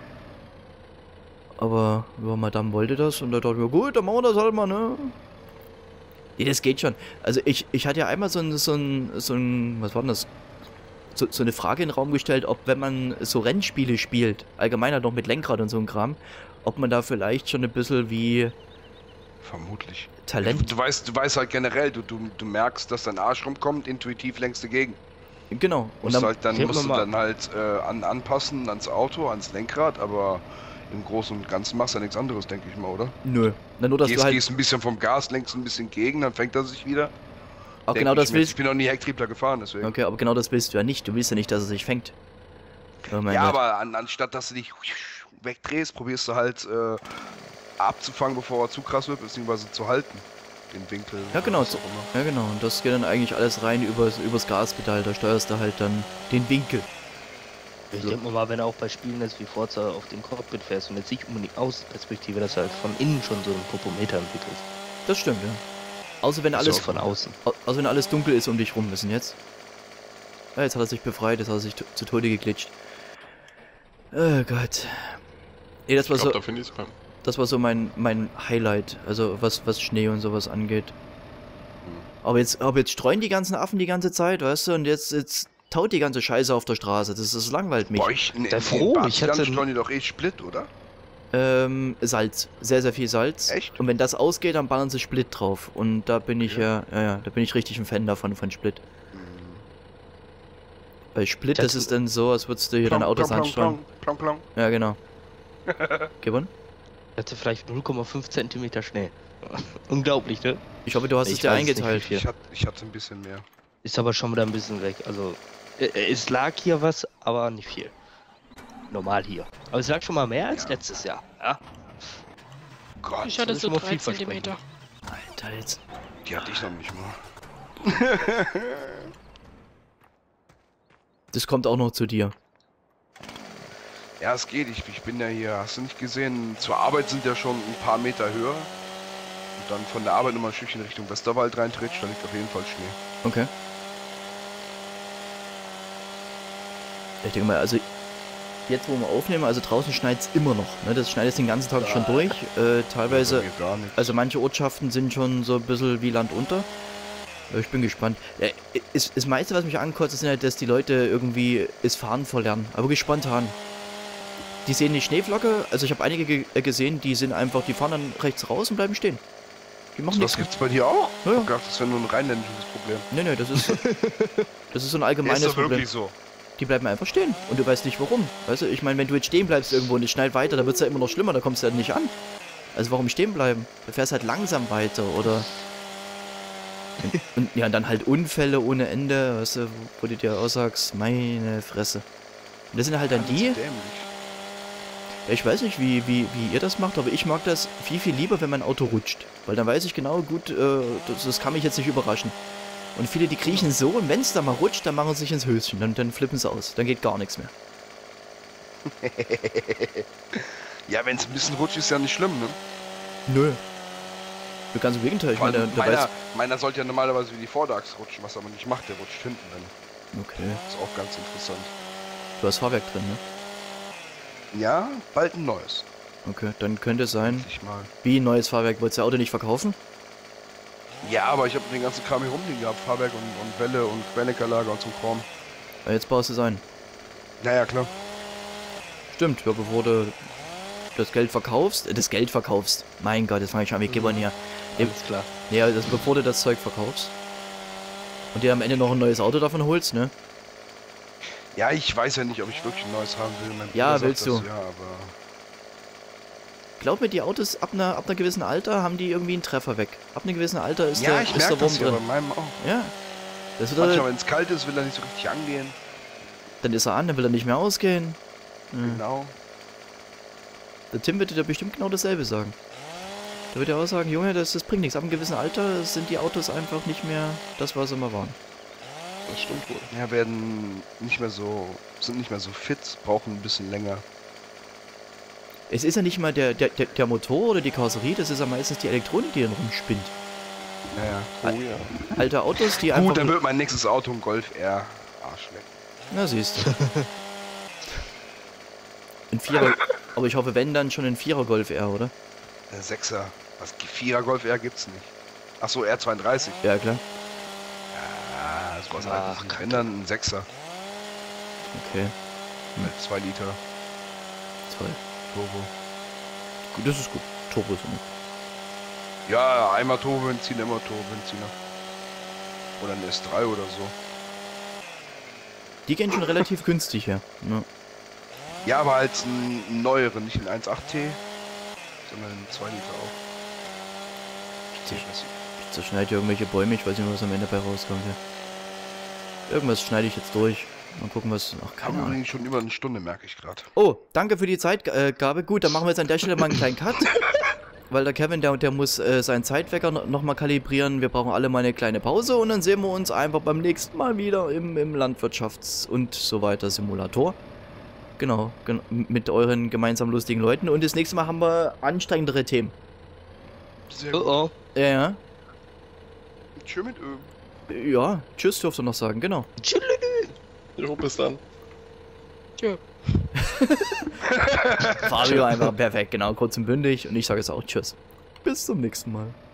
[SPEAKER 1] Aber, ja, Madame wollte das und da dachte ich mir, gut, dann machen wir das halt mal, ne? Nee, das geht schon. Also ich, ich hatte ja einmal so ein, so ein, so ein, was war denn das? So, so eine Frage in den Raum gestellt, ob wenn man so Rennspiele spielt, allgemein halt noch mit Lenkrad und so ein Kram, ob man da vielleicht schon ein bisschen wie
[SPEAKER 3] Vermutlich.
[SPEAKER 1] Talent...
[SPEAKER 3] Du, du, weißt, du weißt halt generell, du, du, du merkst, dass dein Arsch rumkommt, intuitiv lenkst du gegen.
[SPEAKER 1] Genau. Und
[SPEAKER 3] Musst
[SPEAKER 1] dann,
[SPEAKER 3] halt dann,
[SPEAKER 5] Gib
[SPEAKER 3] musst du
[SPEAKER 5] mir mal-
[SPEAKER 3] dann halt äh, an, anpassen ans Auto, ans Lenkrad, aber im Großen und Ganzen machst du ja nichts anderes, denke ich mal, oder?
[SPEAKER 1] nö. Na, nur, dass
[SPEAKER 3] Gehst,
[SPEAKER 1] du halt...
[SPEAKER 3] gehst ein bisschen vom Gas, lenkst ein bisschen gegen, dann fängt er sich wieder.
[SPEAKER 1] Auch
[SPEAKER 3] Denk
[SPEAKER 1] genau
[SPEAKER 3] ich
[SPEAKER 1] das
[SPEAKER 3] mir.
[SPEAKER 1] willst...
[SPEAKER 3] Ich bin noch nie Hecktriebler gefahren, deswegen.
[SPEAKER 1] Okay, aber genau das willst du ja nicht. Du willst ja nicht, dass er sich fängt. Oh mein
[SPEAKER 3] Ja,
[SPEAKER 1] Gott.
[SPEAKER 3] aber an, anstatt dass du dich wegdrehst, probierst du halt äh, abzufangen, bevor er zu krass wird, beziehungsweise zu halten. Den Winkel.
[SPEAKER 1] Ja, genau,
[SPEAKER 3] was
[SPEAKER 1] so-
[SPEAKER 3] auch immer.
[SPEAKER 1] Ja genau, und das geht dann eigentlich alles rein übers, übers Gaspedal. Da steuerst du halt dann den Winkel.
[SPEAKER 5] Ich denke mal, wenn er auch bei Spielen ist wie Forza auf dem Cockpit fährst und jetzt nicht unbedingt Außenperspektive, dass er halt von innen schon so einen Popometer entwickelt.
[SPEAKER 1] Das stimmt, ja. Außer wenn
[SPEAKER 5] Also
[SPEAKER 1] alles,
[SPEAKER 5] von außen.
[SPEAKER 1] au- außer wenn alles dunkel ist um dich rum. Wissen jetzt? Ja, jetzt hat er sich befreit, jetzt hat er sich to- zu Tode geglitscht. Oh Gott. Nee, das
[SPEAKER 4] Ich
[SPEAKER 1] war
[SPEAKER 4] glaube,
[SPEAKER 1] so,
[SPEAKER 4] da finde ich es beim.
[SPEAKER 1] das war so mein, mein Highlight. Also was, was Schnee und sowas angeht. Aber jetzt, aber jetzt streuen die ganzen Affen die ganze Zeit, weißt du? Und jetzt, jetzt taut die ganze Scheiße auf der Straße. Das, das langweilt mich.
[SPEAKER 3] Boah, ich, in,
[SPEAKER 5] Sei
[SPEAKER 3] in,
[SPEAKER 5] froh,
[SPEAKER 3] in
[SPEAKER 5] ich hatte-
[SPEAKER 3] streuen die doch eh Split, oder?
[SPEAKER 1] Ähm, Salz. Sehr, sehr viel Salz.
[SPEAKER 3] Echt?
[SPEAKER 1] Und wenn das ausgeht, dann ballern sie Split drauf. Und da bin ich ja, ja, ja, da bin ich richtig ein Fan davon, von Split. Bei Split, das
[SPEAKER 5] Dazu-
[SPEAKER 1] ist dann so, als würdest du hier deine Autos ansteuern.
[SPEAKER 3] Plong, plong.
[SPEAKER 1] Ja, genau. Gewonnen?
[SPEAKER 5] Er hatte vielleicht null Komma fünf Zentimeter Schnee. Unglaublich, ne?
[SPEAKER 1] Ich hoffe, du hast
[SPEAKER 5] Ich
[SPEAKER 1] es dir
[SPEAKER 5] weiß nicht,
[SPEAKER 1] eingeteilt.
[SPEAKER 5] wie viel.
[SPEAKER 3] Ich, hat, ich hatte ein bisschen mehr.
[SPEAKER 5] Ist aber schon wieder ein bisschen weg. Also, äh, es lag hier was, aber nicht viel. Normal hier. Aber es lag schon mal mehr als
[SPEAKER 3] Ja.
[SPEAKER 5] letztes Jahr. Ja.
[SPEAKER 3] Gott,
[SPEAKER 2] Ich hatte
[SPEAKER 5] ist
[SPEAKER 2] so
[SPEAKER 5] immer
[SPEAKER 2] drei
[SPEAKER 5] vielversprechend.
[SPEAKER 2] Zentimeter.
[SPEAKER 1] Alter, jetzt.
[SPEAKER 3] die hatte ich noch nicht mal.
[SPEAKER 1] Das kommt auch noch zu dir.
[SPEAKER 3] Ja, es geht. Ich, ich bin ja hier, hast du nicht gesehen? Zur Arbeit sind ja schon ein paar Meter höher. Und dann von der Arbeit nochmal ein Stückchen Richtung Westerwald reintritt, da liegt auf jeden Fall Schnee.
[SPEAKER 1] Okay. Ich denke mal, also jetzt, wo wir aufnehmen, also draußen schneit es immer noch. Ne? Das schneit jetzt den ganzen Tag
[SPEAKER 3] Ja.
[SPEAKER 1] schon durch. Äh, teilweise,
[SPEAKER 3] Geht gar nichts.
[SPEAKER 1] also manche Ortschaften sind schon so ein bisschen wie Land unter. Ja, ich bin gespannt. Ja, ist, das meiste, was mich ankotzt, ist halt, dass die Leute irgendwie das Fahren verlernen. Aber wirklich spontan. Die sehen die Schneeflocke, also ich habe einige ge äh, gesehen, die sind einfach, die fahren dann rechts raus und bleiben stehen. Die machen
[SPEAKER 3] So,
[SPEAKER 1] nichts.
[SPEAKER 3] das gibt's bei dir auch?
[SPEAKER 1] Ja,
[SPEAKER 3] Ich
[SPEAKER 1] ja.
[SPEAKER 3] hab gedacht, das wäre nur ein rheinländisches Problem.
[SPEAKER 1] Nee, nee, das ist, das ist so ein
[SPEAKER 3] Ja,
[SPEAKER 1] allgemeines
[SPEAKER 3] ist doch
[SPEAKER 1] Problem.
[SPEAKER 3] wirklich so.
[SPEAKER 1] Die bleiben einfach stehen und du weißt nicht warum. Weißt du, ich meine, wenn du jetzt stehen bleibst irgendwo und es schneit weiter, dann wird es ja immer noch schlimmer, da kommst du halt nicht an. Also warum stehen bleiben? Du fährst halt langsam weiter oder... Und, und ja, dann halt Unfälle ohne Ende, weißt du, wo du dir aussagst, meine Fresse. Und das sind halt dann
[SPEAKER 3] Ganz
[SPEAKER 1] die,
[SPEAKER 3] dämlich.
[SPEAKER 1] ja, ich weiß nicht, wie, wie, wie ihr das macht, aber ich mag das viel, viel lieber, wenn mein Auto rutscht. Weil dann weiß ich genau, gut, äh, das, das kann mich jetzt nicht überraschen. Und viele, die kriechen so und wenn es da mal rutscht, dann machen sie sich ins Höschen, dann, dann flippen sie aus, dann geht gar nichts mehr.
[SPEAKER 3] Ja, wenn es ein bisschen rutscht, ist ja nicht schlimm, ne?
[SPEAKER 1] Nö. Du ganz im Gegenteil, ich
[SPEAKER 3] Vor
[SPEAKER 1] meine,
[SPEAKER 3] allem
[SPEAKER 1] der
[SPEAKER 3] meiner,
[SPEAKER 1] weiß...
[SPEAKER 3] meiner sollte ja normalerweise wie die Vorderachse rutschen, was er aber nicht macht, der rutscht hinten dann.
[SPEAKER 1] Okay,
[SPEAKER 3] Ist auch ganz interessant.
[SPEAKER 1] du hast Fahrwerk drin, ne?
[SPEAKER 3] Ja, bald ein neues.
[SPEAKER 1] Okay, dann könnte es sein,
[SPEAKER 3] Endlich mal.
[SPEAKER 1] wie ein neues Fahrwerk, wolltest du das Auto nicht verkaufen?
[SPEAKER 3] Ja, aber ich habe den ganzen Kram hier rumliegen gehabt. Fahrwerk und, und Welle und Querlenkerlager und so ein Kram.
[SPEAKER 1] Ja, jetzt baust du es ein.
[SPEAKER 3] Naja, klar.
[SPEAKER 1] Stimmt, ja, bevor du das Geld verkaufst, äh, das Geld verkaufst, mein Gott, jetzt fange ich schon an mit Gibbern hier.
[SPEAKER 5] Alles klar.
[SPEAKER 1] Ja, das, bevor du das Zeug verkaufst und dir am Ende noch ein neues Auto davon holst, ne?
[SPEAKER 3] Ja, ich weiß ja nicht, ob ich wirklich ein neues haben will. Mein
[SPEAKER 1] Ja,
[SPEAKER 3] Bruder sagt
[SPEAKER 1] willst
[SPEAKER 3] das,
[SPEAKER 1] du.
[SPEAKER 3] Ja, aber...
[SPEAKER 1] Glaub mir, die Autos ab einer, ab einer gewissen Alter haben die irgendwie einen Treffer weg. Ab einem gewissen Alter ist
[SPEAKER 3] Ja,
[SPEAKER 1] der,
[SPEAKER 3] ich
[SPEAKER 1] ist
[SPEAKER 3] merke
[SPEAKER 1] der Wurm
[SPEAKER 3] das ja bei
[SPEAKER 1] drin.
[SPEAKER 3] meinem auch.
[SPEAKER 1] Ja. Das wird
[SPEAKER 3] Manchmal,
[SPEAKER 1] er,
[SPEAKER 3] wenn es kalt ist, will er nicht so richtig angehen.
[SPEAKER 1] dann ist er an, dann will er nicht mehr ausgehen. Hm.
[SPEAKER 3] Genau.
[SPEAKER 1] Der Tim wird dir bestimmt genau dasselbe sagen. Der wird ja auch sagen, Junge, das, das bringt nichts. Ab einem gewissen Alter sind die Autos einfach nicht mehr das, was sie mal waren.
[SPEAKER 4] Das stimmt wohl.
[SPEAKER 3] Ja, werden nicht mehr so... sind nicht mehr so fit, brauchen ein bisschen länger.
[SPEAKER 1] Es ist ja nicht mal der, der, der, der Motor oder die Karosserie, das ist ja meistens die Elektronik, die dann rumspinnt.
[SPEAKER 3] Naja.
[SPEAKER 4] Oh ja.
[SPEAKER 1] Alte Autos, die einfach...
[SPEAKER 3] Gut, dann wird mein nächstes Auto ein Golf R. Arsch weg.
[SPEAKER 1] Na, siehst du. Ein Vierer... Aber ich hoffe, wenn, dann schon ein Vierer Golf R, oder?
[SPEAKER 3] Ein Sechser. Was, Vierer Golf R gibt's nicht. Achso, R zweiunddreißig.
[SPEAKER 1] Ja, klar.
[SPEAKER 3] Ja, das was
[SPEAKER 5] Ach,
[SPEAKER 3] altes. Wenn dann ein Sechser.
[SPEAKER 1] Okay,
[SPEAKER 3] Mit zwei Liter
[SPEAKER 1] toll.
[SPEAKER 3] Turbo.
[SPEAKER 1] Gut, das ist gut. Turbo ist immer.
[SPEAKER 3] Ja, einmal Turbobenzin, immer Turbobenziner. Oder ein S drei oder so.
[SPEAKER 1] Die gehen schon relativ günstig her. Ja.
[SPEAKER 3] Ja, aber halt einen neueren, nicht einen eins Komma acht T, sondern einen zwei Liter auch.
[SPEAKER 1] Ich zerschneide hier irgendwelche Bäume, ich weiß nicht, was am Ende bei rauskommt. Ja. Irgendwas schneide ich jetzt durch. Mal gucken, was... Ach, keine
[SPEAKER 3] Haben
[SPEAKER 1] Ahnung.
[SPEAKER 3] übrigens schon über eine Stunde, merke ich gerade.
[SPEAKER 1] Oh, danke für die Zeitgabe. Gut, dann machen wir jetzt an der Stelle mal einen kleinen Cut. Weil der Kevin, der, der muss äh, seinen Zeitwecker no, nochmal kalibrieren. Wir brauchen alle mal eine kleine Pause und dann sehen wir uns einfach beim nächsten Mal wieder im, im Landwirtschafts- und so weiter Simulator. Genau, gen mit euren gemeinsam lustigen Leuten. Und das nächste Mal haben wir anstrengendere Themen.
[SPEAKER 3] Sehr
[SPEAKER 5] Oh
[SPEAKER 3] gut.
[SPEAKER 5] oh.
[SPEAKER 1] Ja, ja.
[SPEAKER 3] Tschö mit Ö.
[SPEAKER 1] Ja, tschüss dürft ihr noch sagen, genau.
[SPEAKER 4] Jo, bis dann.
[SPEAKER 2] Tschö.
[SPEAKER 1] Fabio einfach perfekt, genau, kurz und bündig. Und ich sage jetzt auch tschüss. Bis zum nächsten Mal.